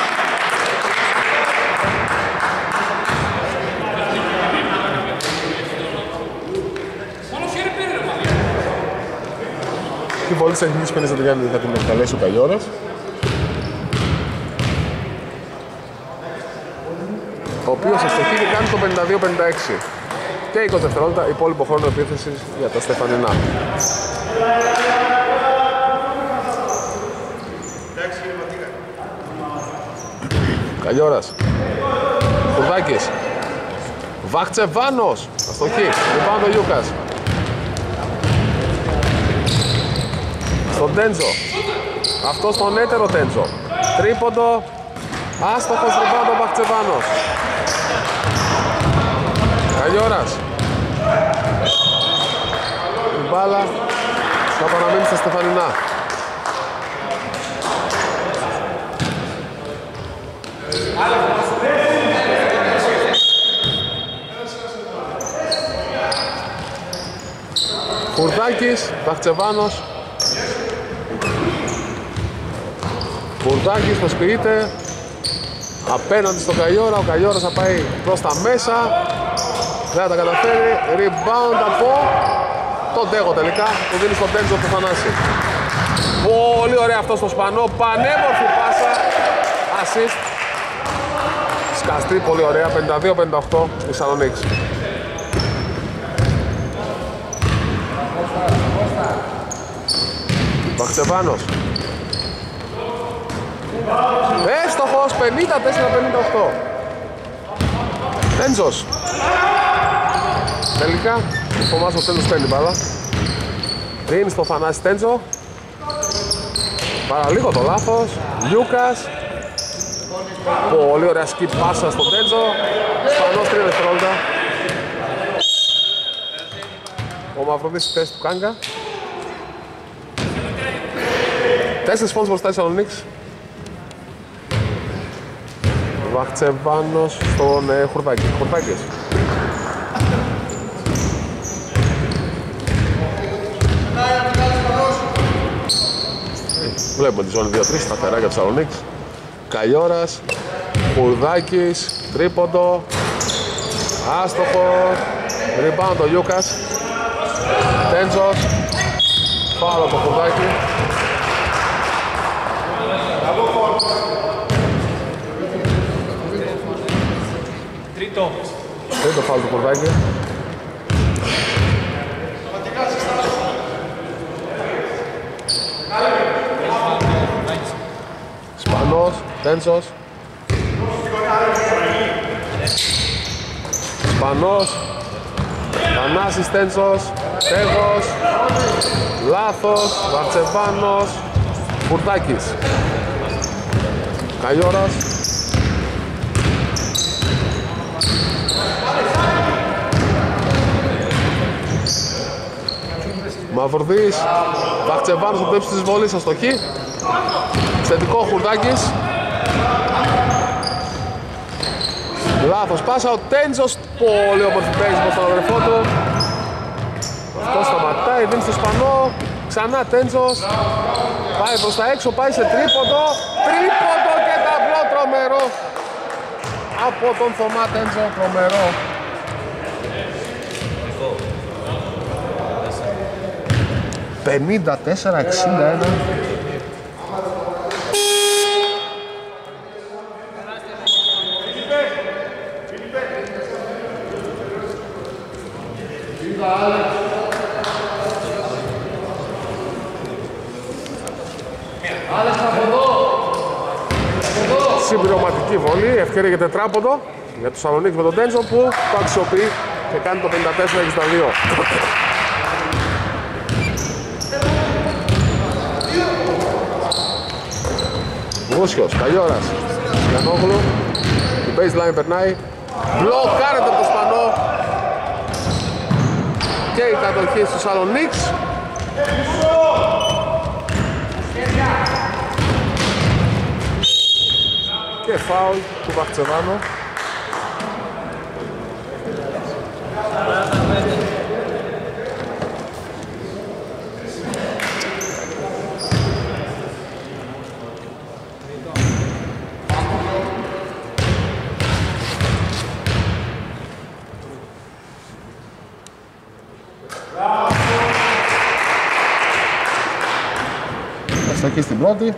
Την πολύ της τεχνικής ποινής θα την εκτελέσει ο Καγιώρας. Ο οποίος αστοχή και κάνει το 52-56. Και 20 δευτερόλεπτα υπόλοιπο χρόνο επίθεσης για τα Στεφανινά. Καγιώρας. Χουρδάκης. Βαχτσεβάνος. Αστοχή. Rebound ο Γιούκας. Στον Τέντζο. Αυτό στον έτερο Τέντζο. Τρίποντο. Άστοχος rebound ο Βαχτσεβάνος. Καγιώρας. Η μπάλα θα παραμείνει στα Στεφανινά. Χουρδάκης, Βαχτσεβάνος. Χουρδάκης προσποιείται απέναντι στον Καγιόρα. Ο Καγιόρας θα πάει προς τα μέσα. Δεν θα τα καταφέρει. Rebound από τον Τέγο τελικά που δίνει στον Τέντζο του Θανάση. Πολύ ωραία αυτό στο Σπανό. Πανέμορφη πάσα. Assist. Σκαστή, πολύ ωραία. 52-58 η Θεσσαλονίκη. Βαχτσεβάνος. Εύστοχος, 54-58. Τέντζος. Τελικά, ο Μάσος Τέντζος παίρνει μπάλα. Δίνει στο Θανάση Τέντζο. Παραλίγο το λάθος. Λιούκας. Πολύ ωραία skip πάσα στον Τέντζο. Σπανός 3 δευτερόλεπτα. Ο Μαυροδής στη θέση του Κάγκα. 4 πόντους μπροστά η Θεσσαλονίκη. Βαχτσεβάνος στον Χουρδάκη. Χουρδάκης. Βλέπουμε τη ζώνη 2-3 σταθερά για τη Θεσσαλονίκη. Καγιώρας, Χουρδάκης, τρίποντο, άστοχο, rebound ο Γιούκας, Τέντζος, φάουλ από το Χουρδάκη. Τρίτο φάουλ του Χουρδάκη. Σπανός. Τέντσος. Σπανός. Θανάσης Τέντσος. Τέγος. Λάθος. Βαρτσεβάνος. Φουρτάκης. Καγιώρας. Μαυρδής. Βαρτσεβάνος στο τέψη της βολής. Αστοχή. Θετικό Χουρτάκης. Λάθος πάσα. Ο Τέντζος. Πολύ όμορφη παίζει προς τον αδερφό του. Αυτό σταματάει. Δίνει στο Σπανό. Ξανά Τέντζος. Πάει προς τα έξω. Πάει σε τρίποντο. Τρίποντο και ταμπλό τρομερό. Από τον Θωμά Τέντζο. Τρομερό. 54-61. Συμπληρωματική βολή, ευκαιρία για τετράποντο για το Σαλονίκη με τον Τέντζο που το αξιοποιεί και κάνει το 54-62. Βούσιος, Καγιώρας, Γιαννόγλου, η baseline περνάει, μπλοκάρεται από το Σπανό και η κατοχή στο Σαλονίκς. Και φάουλ του Βαχτσεβάνου. Αστοχή στην πρώτη.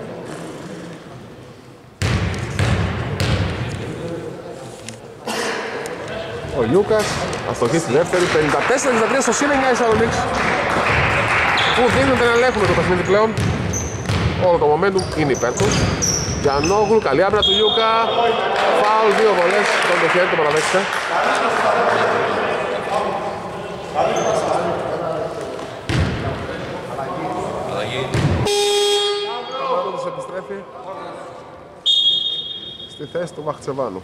Ο Λιούκας, αστοχή στη δεύτερη, 54-63 στο συν 9 η Σαλονίκς που δίνονται να ελέγχουν το παιχνίδι πλέον. Όλο το momentum είναι υπέρ τους. Γιαννόγλου, καλή άμυνα του Λιούκα, φάουλ, 2 βολές, το χέρι το παραδέχεται. Ο Μαρούδης επιστρέφει στη θέση του Βαχτσεβάνου.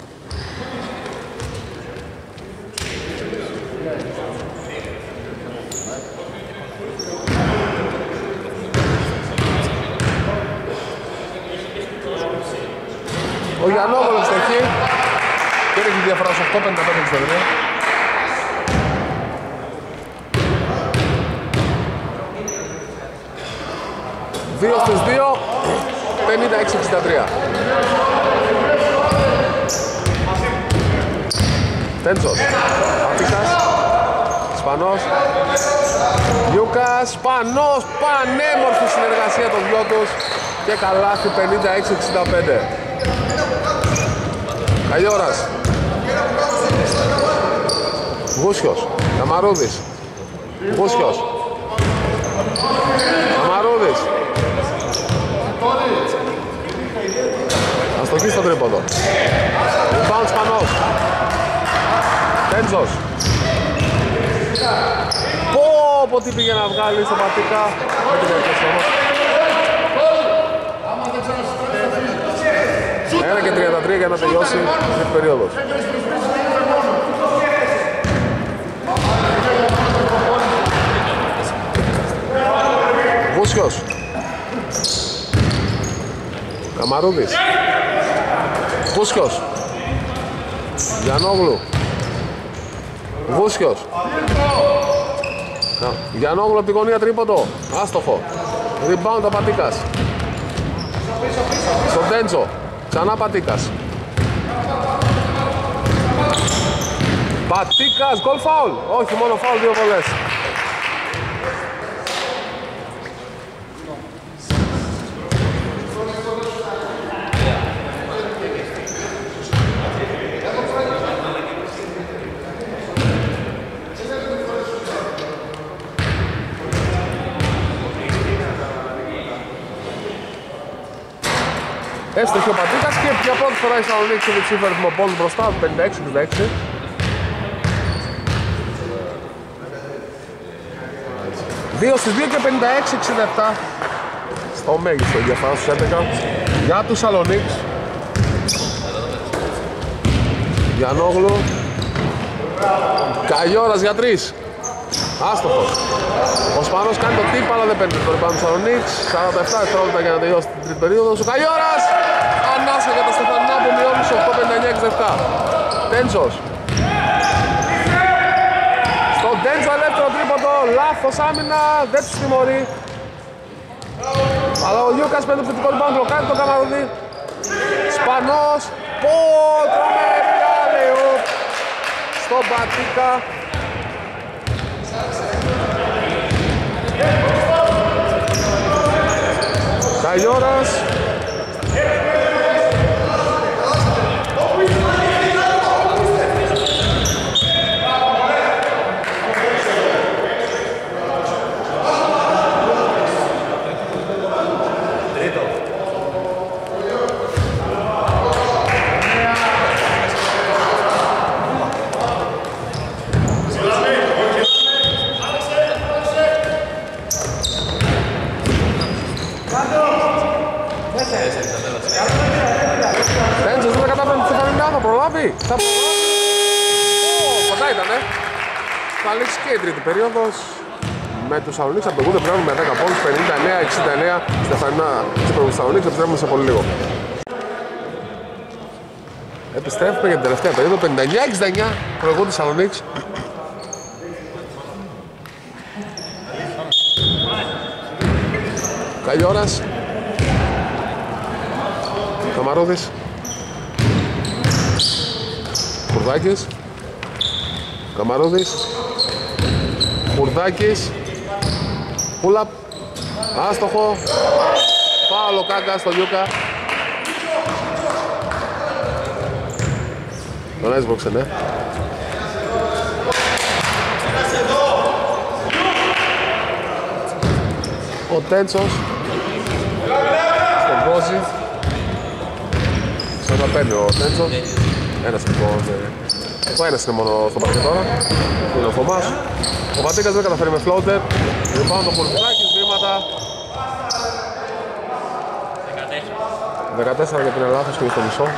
Ο Γιαννόγλου ευστοχή και έχει διαφορά στους 8-55-63. Δύο στους 2, 56-63. Τέντσος, Αφίκας, Σπανός, Λιούκας, Σπανός, πανέμορφη συνεργασία των δυο τους και καλάθι 56-65. Καγιώρας, Γούσιος, Καμαρούδης, Γούσιος, Καμαρούδης, αστοχή στο τρίποντο. Rebound Σπανός, Τέντζος. Πω τι πήγε να βγάλει στο Πατήκα. Δεν την έρχεσαι όμως. 1:33 για να τελειώσει η περίοδος. Βούσιος, Καμαρούδης, Βούσιος, Γιαννόγλου, Βούσιος, Γιαννόγλου από τη γωνία τρίποντο, άστοχο. Rebound ο Πατίκας. Στον Τέντζο, ξανά Πατίκας. Πατίκας, γκολ φάουλ. Όχι, μόνο φάουλ, 2 βολές. Έστοχε ο Πατρίκας και για πρώτη φορά η Θεσσαλονίκη σε διψήφιο αριθμό πόντων μπροστά, 56-66. Δύο στις 2 και 56-67 στο μέγιστο διαφορά στους 11 για τους Θεσσαλονίκης. Γιαννόγλου, Καγιώρας για 3. Άστοχος. Ο Σπανός κάνει το τύπα αλλά δεν παίρνει το rebound του Θεσσαλονίκης. 47 δευτερόλεπτα για να τελειώσει την τρίτη περίοδο. Ο Καγιώρας! Ανάσα για τα Στεφανινά που μειώνει σε 8-59-67. Τέντσος. Στον Τέντσο ελεύθερο τρίποντο. Λάθος άμυνα. Δεν τους τιμωρεί. Αλλά ο Γιούκας με το επιθετικό rebound μπλοκάρει τον Καμαρουδί. Σπανός. Τρομερή alley-oop στον Πατίκα. Καγιώρας. Τέντσος δεν κατάφερε τη Στεφανινά, θα προλάβει. Κοντά ήτανε. Θα λήξει και η τρίτη περίοδος. Με τους Θεσσαλονίκης απαιτούνται πλέον με 10 πόντους, 59-69. Στεφανινά της Θεσσαλονίκης, επιστρέφουμε σε πολύ λίγο. Επιστρέφουμε για την τελευταία περίοδο, 59-69. Προηγούνται της Θεσσαλονίκης. Καγιώρας. Καμαρούδης. Κουρδάκης. Καμαρούδης. Κουρδάκης. Πούλαπ. Άστοχο. Φάουλ ο Κάγκας στο Γιούκα. Τον έσβοξε, ναι. Ο Τέντσος. Στον Κόζη. Σαν να παίρνει ο Τέντσος. Ένας λοιπόν. Ο ένας είναι μόνο στο παρκέ τώρα. Που είναι ο Θωμάς. Ο Πατίκας δεν καταφέρει με φλόουντερ. Λοιπόν το Κουρδάκης, βήματα. 14 για την Ελλάδα και στο μισό.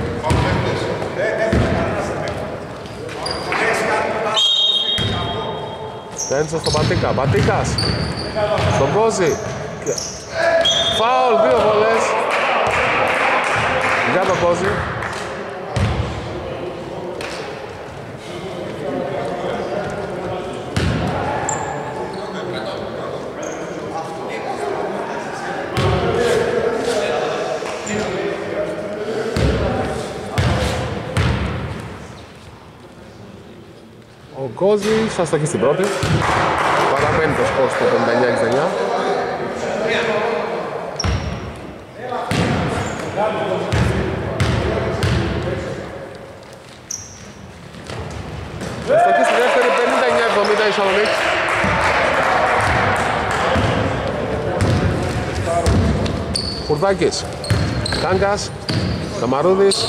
Τέντσος στον Πατίκα. Πατίκας. Στον Κόζη. Φάουλ, 2 βολές. Για τον Κόζη. Ο Κόζης αστοχή στην πρώτη. Παραμένει το σκορ στο 59-69. Αστοχή στη δεύτερη, 59-70 η Θεσσαλονίκη. Κουρδάκης. Κάγκας. Καμαρούδης.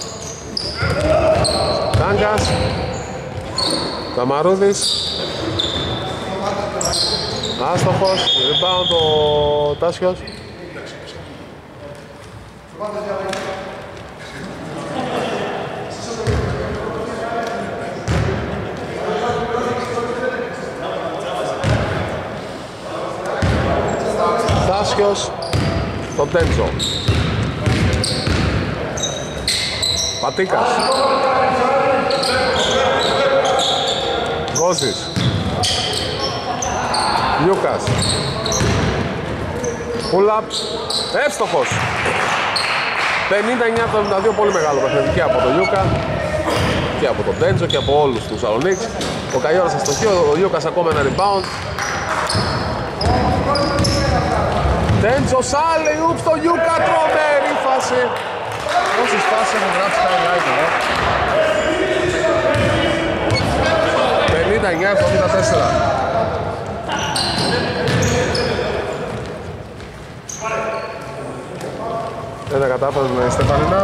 Κάγκας. Καμαρούδης. Άστοχος. Rebound ο Τάσιος. Τάσιος. Τον Τέντσο. Πατίκας. Γκόζης. Λιούκας. Πούλαπ. Εύστοχος. 59-72, πολύ μεγάλο παιχνίδι και από τον Λιούκα και από τον Τέντζο και από όλους τους Θεσσαλονίκης. Ο Καγιώρας αστοχή, ο Λιούκας ακόμα ένα rebound. Τέντζος alley-oop στο Λιούκα, τρομερή φάση. Όσες φάσεις έχουν γράψει highlight εδώ. 59-74. Δεν τα κατάφεραν Στεφανίνα.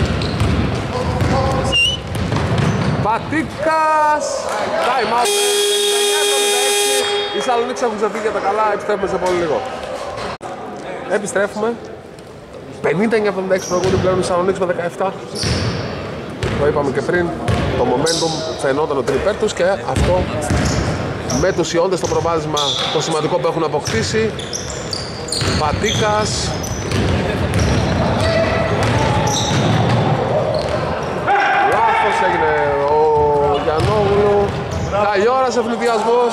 Πατίκας! Time out! 59-76. Οι Σαλονίκοι έχουν ξεφύγει για τα καλά, επιστρέφουμε σε πολύ λίγο. Επιστρέφουμε. 59-76 προηγούνται πλέον οι Σαλονίκοι με 17. Το είπαμε και πριν, το momentum φαινόταν ότι είναι υπέρ τους και αυτό με τους Ιόντες στο προβάδισμα το σημαντικό που έχουν αποκτήσει. Πατίκας. Λάθος έγινε ο Γιαννόγλου. Καγιώρας ευνηδιασμός.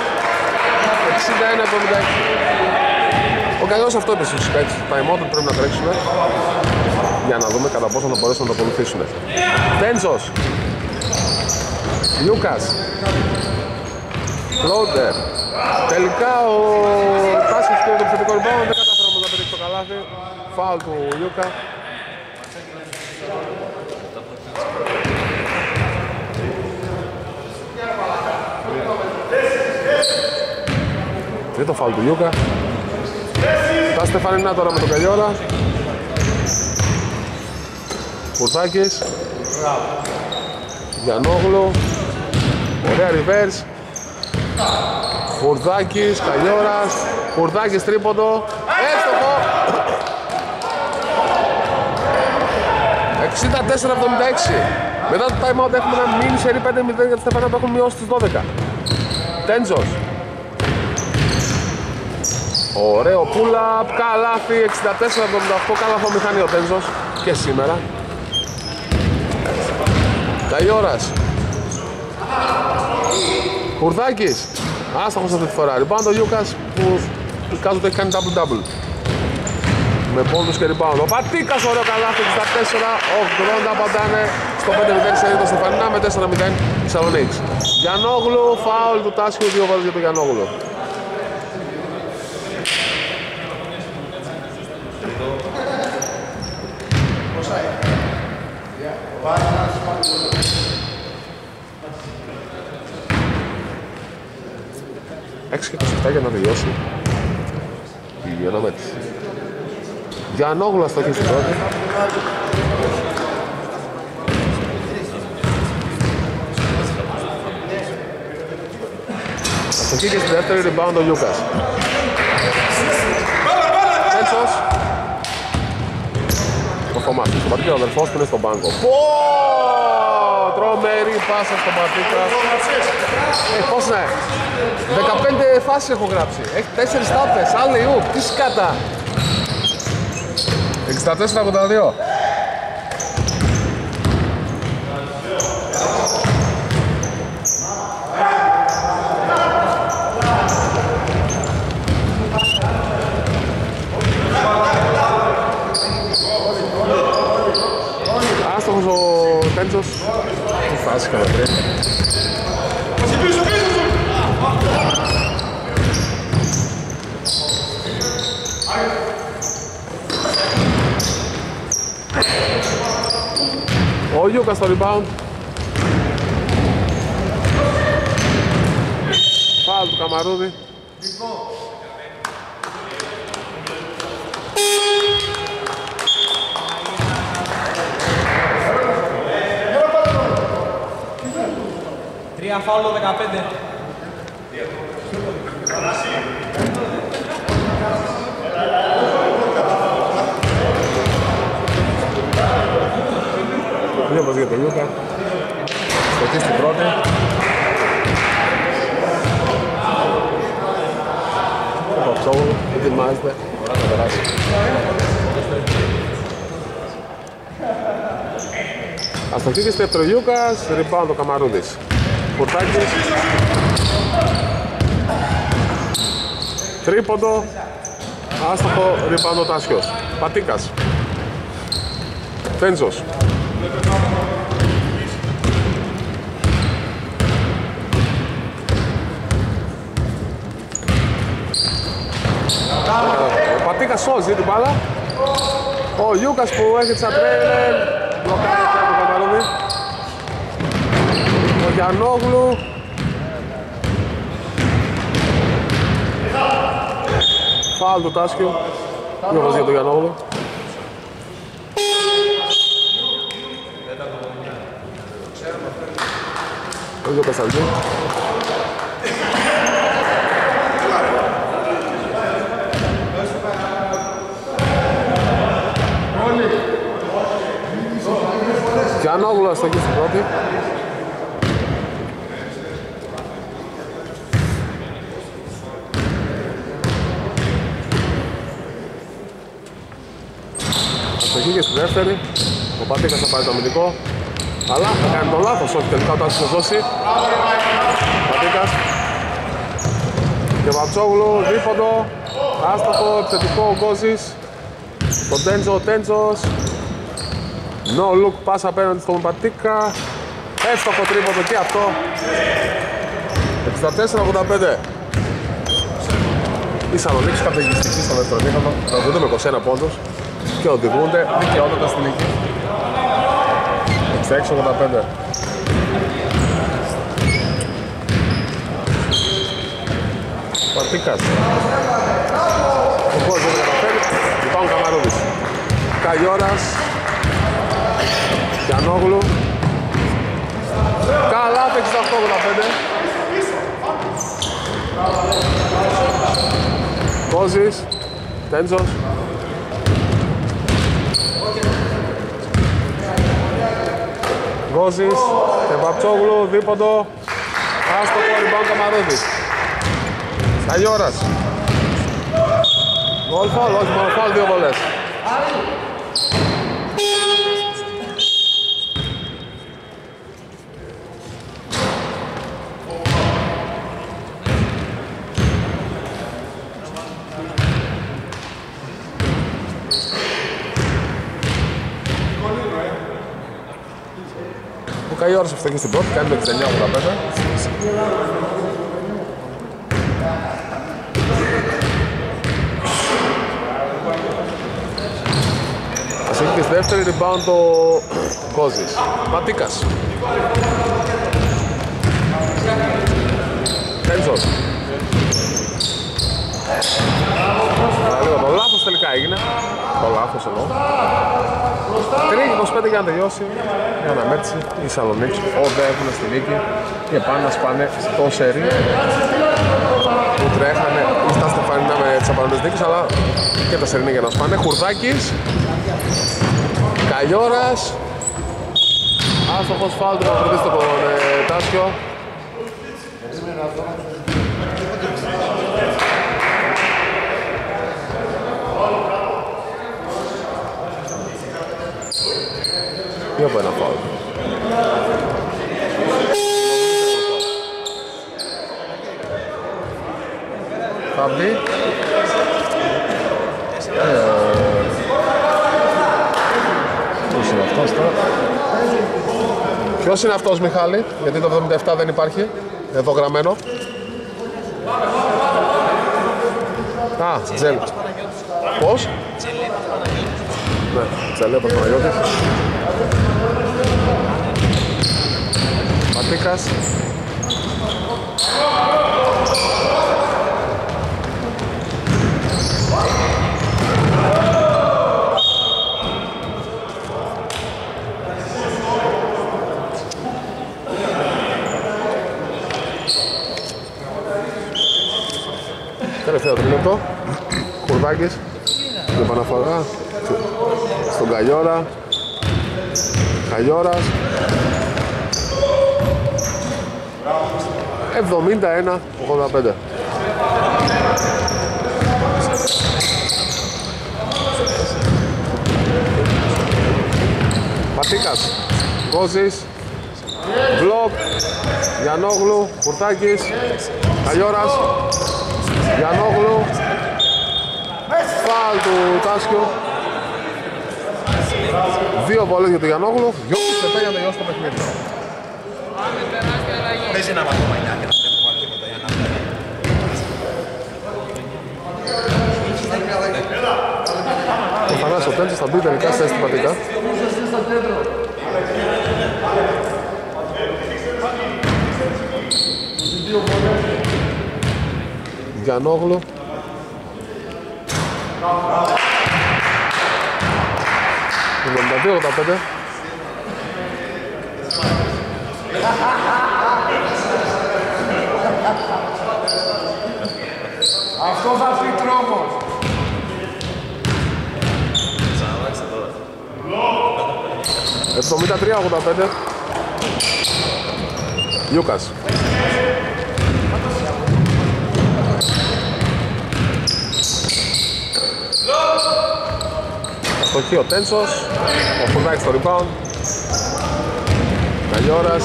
61-76. Ο Καγιώρας αυτό είπε στους παίκτες του time out, πρέπει να τρέξουν για να δούμε κατά πόσο θα μπορέσουν να το ακολουθήσουν. Τέντζος. Λούκας. Φλόντερ. Τελικά ο Τάσης πήρε το επιθετικό rebound, δεν κατάφερε όμως να πετύχει το καλάθι. Φάουλ του Λούκα. Τρίτο φάουλ του Λούκα. Τα Στεφανινά τώρα με τον Καγιόρα. Κουρδάκης. Γιαννόγλου. Ωραία reverse. Κουρδάκης, Καγιόρας. Κουρδάκης τρίποντο. Έστοχο. 64-76. Μετά το time out έχουμε ένα μίνι σερί 5-0 για τη Στεφανά που έχουν μειώσει στις 12. Τέντζος. Ωραίο pull-up, καλάθι, 64-78, καλάθο μηχανή ο Τέντζος και σήμερα. Καγιόρας. Κουρδάκης. Άστοχος αυτή τη φορά. Rebound ο Γιούκας που κάζω ότι έχει κάνει double-double. Με πόντους και rebound. Ο Πατίκας, ωραίο καλάθι, 64-80, παντάνε στο 5-0 σε το Στεφανινά με 4-0 Σαλονίκης. Γιαννόγλου, φάουλ του Τάσιου, 2 βόλες για τον Γιαννόγλου. Έξι και 27 για να τελειώσει η αναμέτρηση. Γιαννόγλου αστοχή στην πρώτη. Αστοχή και στη δεύτερη, rebound ο Λούκας. Ένσος. Ο Θωμάς, στο Πατήκα ο αδερφός του είναι στον πάγκο. Τρομερή πάσα στον Πατήκα. Πώς ναι. 15 φάσεις έχω γράψει. Έχει 4 στάπες. Άλλη ου. Τι σκάτα. 64-82. Άστοχος ο Τέντζος. Τι φάση είχαμε πριν. Ο Γιούκας στο rebound. Φάουλ του Καμαρούδη. Τρία φάουλ το 15. Δύο βάζει για τον Λούκα. Στοχή στην πρώτη. Ο Παψόγλου ετοιμάζεται. Ωραία να περάσει. Αστοχή και στο δεύτερο Λούκας. Rebound ο Καμαρούδης. Κουρτάκης. Τρίποντο. Άστοχο, rebound ο Τάσιος. Πατίκας. Τέντζος. Ο Πατίκας σώζει την μπάλα. Ο Γιούκας που έχει σαν τρέιλερ μπλοκάρει πια το Καμαρούδη. Ο Γιαννόγλου. Φάουλ του Τάσκιου. Δύο βάζει για τον Γιαννόγλου. ίδιο Κωνσταντίν. Γιαννόγλου αστοχή στην πρώτη. Αστοχή και στη δεύτερη. Ο Πατήκας θα πάρει το αμυντικό. Αλλά θα κάνει το λάθος, όχι τελικά όταν θα δώσει. Πατήκας. Και Βατσόγλου, δίποντο. Άστοχο, επιθετικό ο Γκόζης. Το Τέντζο, ο Τέντζος. No look, πάσα απέναντι στον Πατήκα. Εύστοχο τρίποντο και αυτό. 64-85. Η Σαλονίκη καταιγιστική στο δεύτερο μήχρονο. Οδηγούνται με 21 πόντους και οδηγούνται δικαιότατα στην νίκη. 66-85. Πατήκας. Ο Κόζος δεν καταφέρει. Λοιπόν, Καμαρούδης. Καγιώρας. Γιαννόγλου. Καλά, 68-85. Κόζης. Τέντζος. Γκόζης και Βαπτσόγλου, δίποντο. Άστοχο, rebound Καμαρούδης. Καγιώρας. Γκολ φάουλ, όχι μόνο φάουλ, δύο βολές. Ο Καγιώρας ευστοχή στην πρώτη, κάνει με 69-85. Ας έχει και στη δεύτερη rebound το Κόζης. Πατήκας. Τέντζος. Λίγο το λάθος τελικά έγινε. Το λάθος εννοώ. 3-25 για να τελειώσει. Για να μέτρηση η Σαλονίκη οδεύουν στη νίκη και πάνε να σπάνε στο σερί που τρέχανε στα στεφανίνα με τις απαντές νίκες, αλλά και τα σερί είναι για να σπάνε. Χουρδάκης, Καγιώρας, άστοχος φάουλ, να κρατήσει τον Τάσιο. Ή από ένα φάουλ. Θα μπει. Ποιος είναι αυτός τώρα? Ποιος είναι αυτός, Μιχάλη? Γιατί το 77 δεν υπάρχει εδώ γραμμένο. Α, Τζέλ. Πώς? Ναι, Τζελέπας Παναγιώτης. Πατήκας. Τελευταίο τρίλεπτο. Κουρδάκης. Και επαναφορά στον Καγιώρα. Καγιώρας. 71-85. Πατήκας. Γκόζης. Μπλοκ. Γιαννόγλου. Κουρτάκης. Καγιώρας. Γιαννόγλου. Φάουλ του Τάσκιου. Δύο βολές για τον Γιαννόγλου. 2,5 λεπτά για να τελειώσει το παιχνίδι. Παίζει ένα βαθμό μαϊνά και να βλέπουμε τίποτα για να Ο Θανάσης ο Τέντζος θα μπει τελικά σε αισθηματικά. Γιαννόγλου. Το 92-85. 73-85. Γιούκας. Αστοχή ο Τένσος. Ο Φουρνάκης στο rebound. Καλιόρας.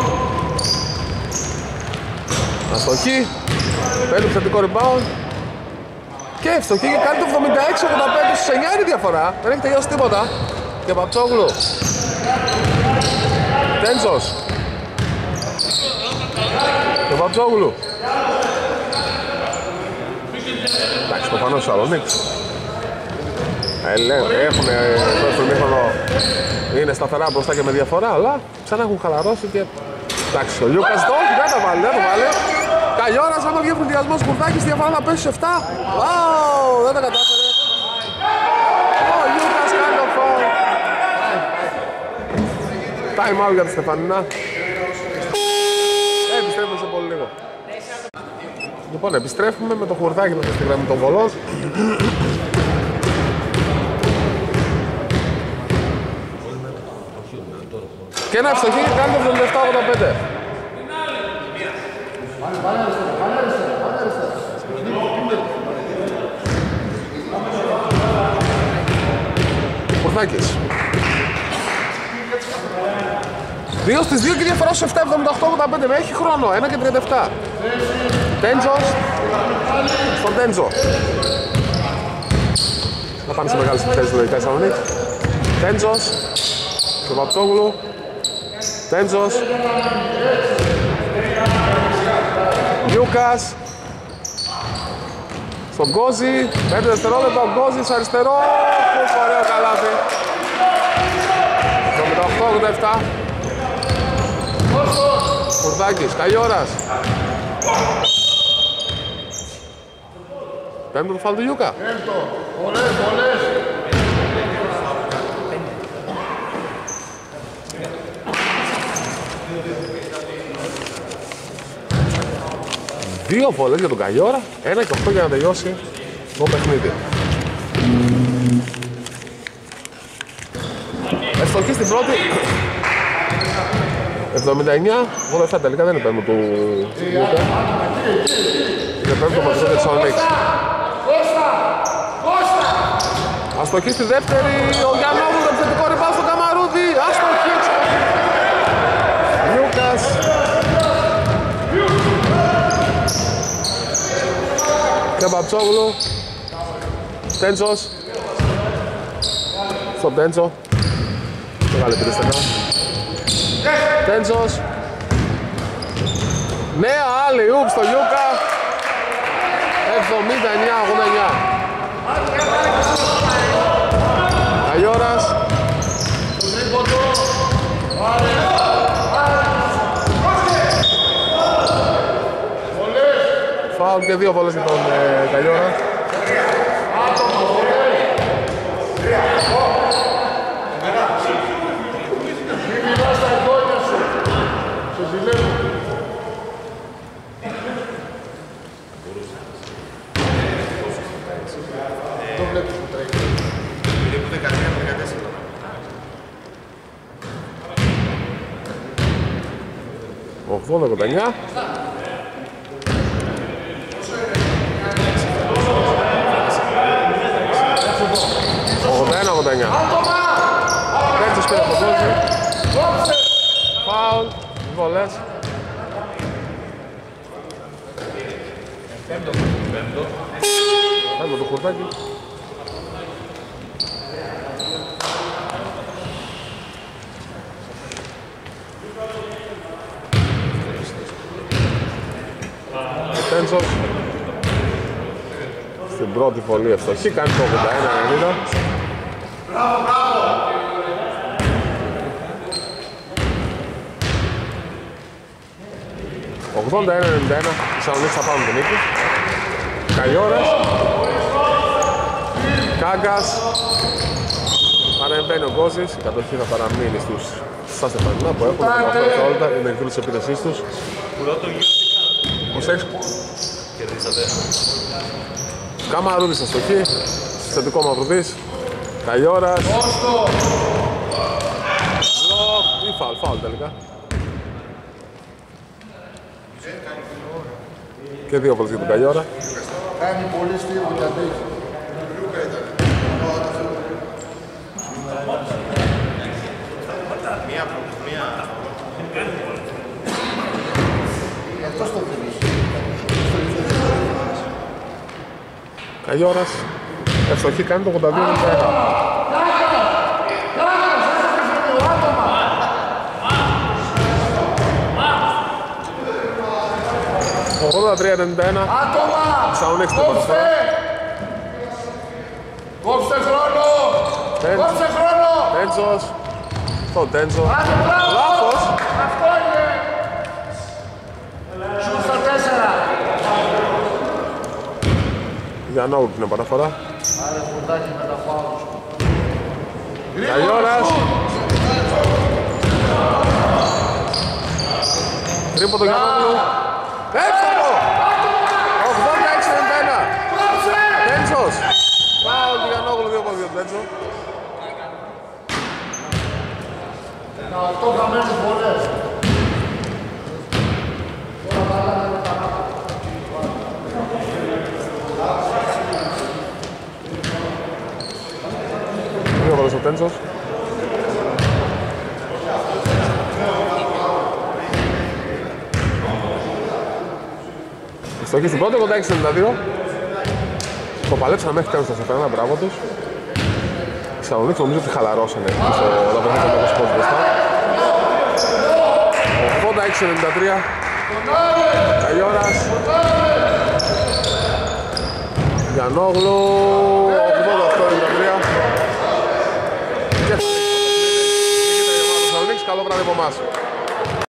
Αστοχή. Παίρνει θετικό rebound. Και ευστοχή και κάνει το 76-85. Στους 9 είναι η διαφορά. Δεν έχει τελειώσει τίποτα. Και Παπτσόγλου. Τένσος. Και Παπτσόγλου. Εντάξει, το πάνω Θεσσαλονίκης. Έχουν στο μήχρονο, είναι σταθερά μπροστά και με διαφορά, αλλά ξανά έχουν χαλαρώσει και... Εντάξει, ο Λιούκας το όχι, δεν το βάλει, δεν το βάλει. Καλιόρας, άμα βγει φροντιασμός Κουρδάκης, διαφορά να πέσει σε 7. Δεν τα κατάφερε. Ο Λιούκας κάνει το φάουλ. Time out για τη Στεφανίνα. Επιστρέφουμε σε πολύ λίγο. Λοιπόν, επιστρέφουμε με το Κουρδάκη μέσα στη γραμμή των βολών. Και ένα ευστοχή και κάνει το 77-85. Κουρδάκης. 2 στις 2 και διαφορά στους 7-78-85. Με έχει χρόνο, 1 και 37. Τέντζος. Στον Τέντζο. Να πάνε σε μεγάλες επιθέσεις λογικά η Θεσσαλονίκη. Τέντζος. Στον Παπτσόγλου. Τέντζος. Λιούκας. Στον Γκόζη. 5 δευτερόλεπτα. Ο Γκόζης αριστερό. Πολύ ωραίο καλάθι. 78-87. Κουρδάκης. Καλιόρας. Πέμπτο το φάουλ του Λιούκα. Πολλές. Δύο βολές για τον Καλιόρα, 1 και 8 για να τελειώσει το παιχνίδι. Ευστοχή στην πρώτη. 79, μόνο 7 τελικά δεν είναι πέμπτο του Λιούκα. Είναι πέμπτο μαζί του Θεσσαλονίκης. Αστοχή στη δεύτερη, ο Γιαννόπουλος με επιθετικό rebound στον Καμαρούδη. Αστοχή. Λιούκας. Και Παπτσόγλου. Τέντσος. Στον Τέντσο. Μεγάλη πυρίστεκα. Τέντσος. Νέα άλλη ουπ στο Λιούκα. 79-89. Καλιόρας. Φάουλ και 2 βόλες για τον Καλιόρα. Οχτώ, 89. Πέρτσος πήρε από τον Κόζη. Φάουλ, βολές. Πέμπτο το Κουρδάκη. Τέντσος. Στην πρώτη βολή ευστοχή, κάνει το 81-90. «81-91», η Θεσσαλονίκη θα πάμε την νίκη. Καλιόρας. Κάγκας. Παρεμβαίνει ο Γκόζης, η κατοχή θα παραμείνει στα Στεφανινά που έχουν 18 δευτερόλεπτα, είναι εκτρού της επίθεσής τους. Ως έξω. Καμαρούδης στα στοχή, θετικό Μαυρουδής. Καλιόρας. φάουλ τελικά. Και δύο βολές για τον Καγιόρα. Κάνει πολύ στίβο και αντέχει. Αυτός το θυμίζει. Καγιόρας, ευστοχή, κάνει το 82-91. 83-91. Σαουνέξι το παραστά. Κόψτε χρόνο! Κόψτε χρόνο! Τέντζος. Το Τέντζο. Λάθος. Αυτό είναι! Σου στα 4. Γιαννόγλου την επαναφορά. Άρε φουρτάκι με τα φάουλ. Καγιόρας. Τρίποντο Γιαννόγλου. Εύστοχο! 86-91. Τέντζος. Φάουλ του Γιαννόγλου, δύο πόδια του Τέντζο. Το χαμένες βολές. Δύο βολές ο Τέντζος. Στοχή στην πρώτη, 86-92. Το παλέψαν μέχρι τέλος στα σεφρένα, μπράβο τους. Η Σαλονίκη νομίζω ότι χαλαρώσανε στο λαβραχείο του Κοσπός μπροστά. 86-93. Καγιόρας. Γιαννόγλου.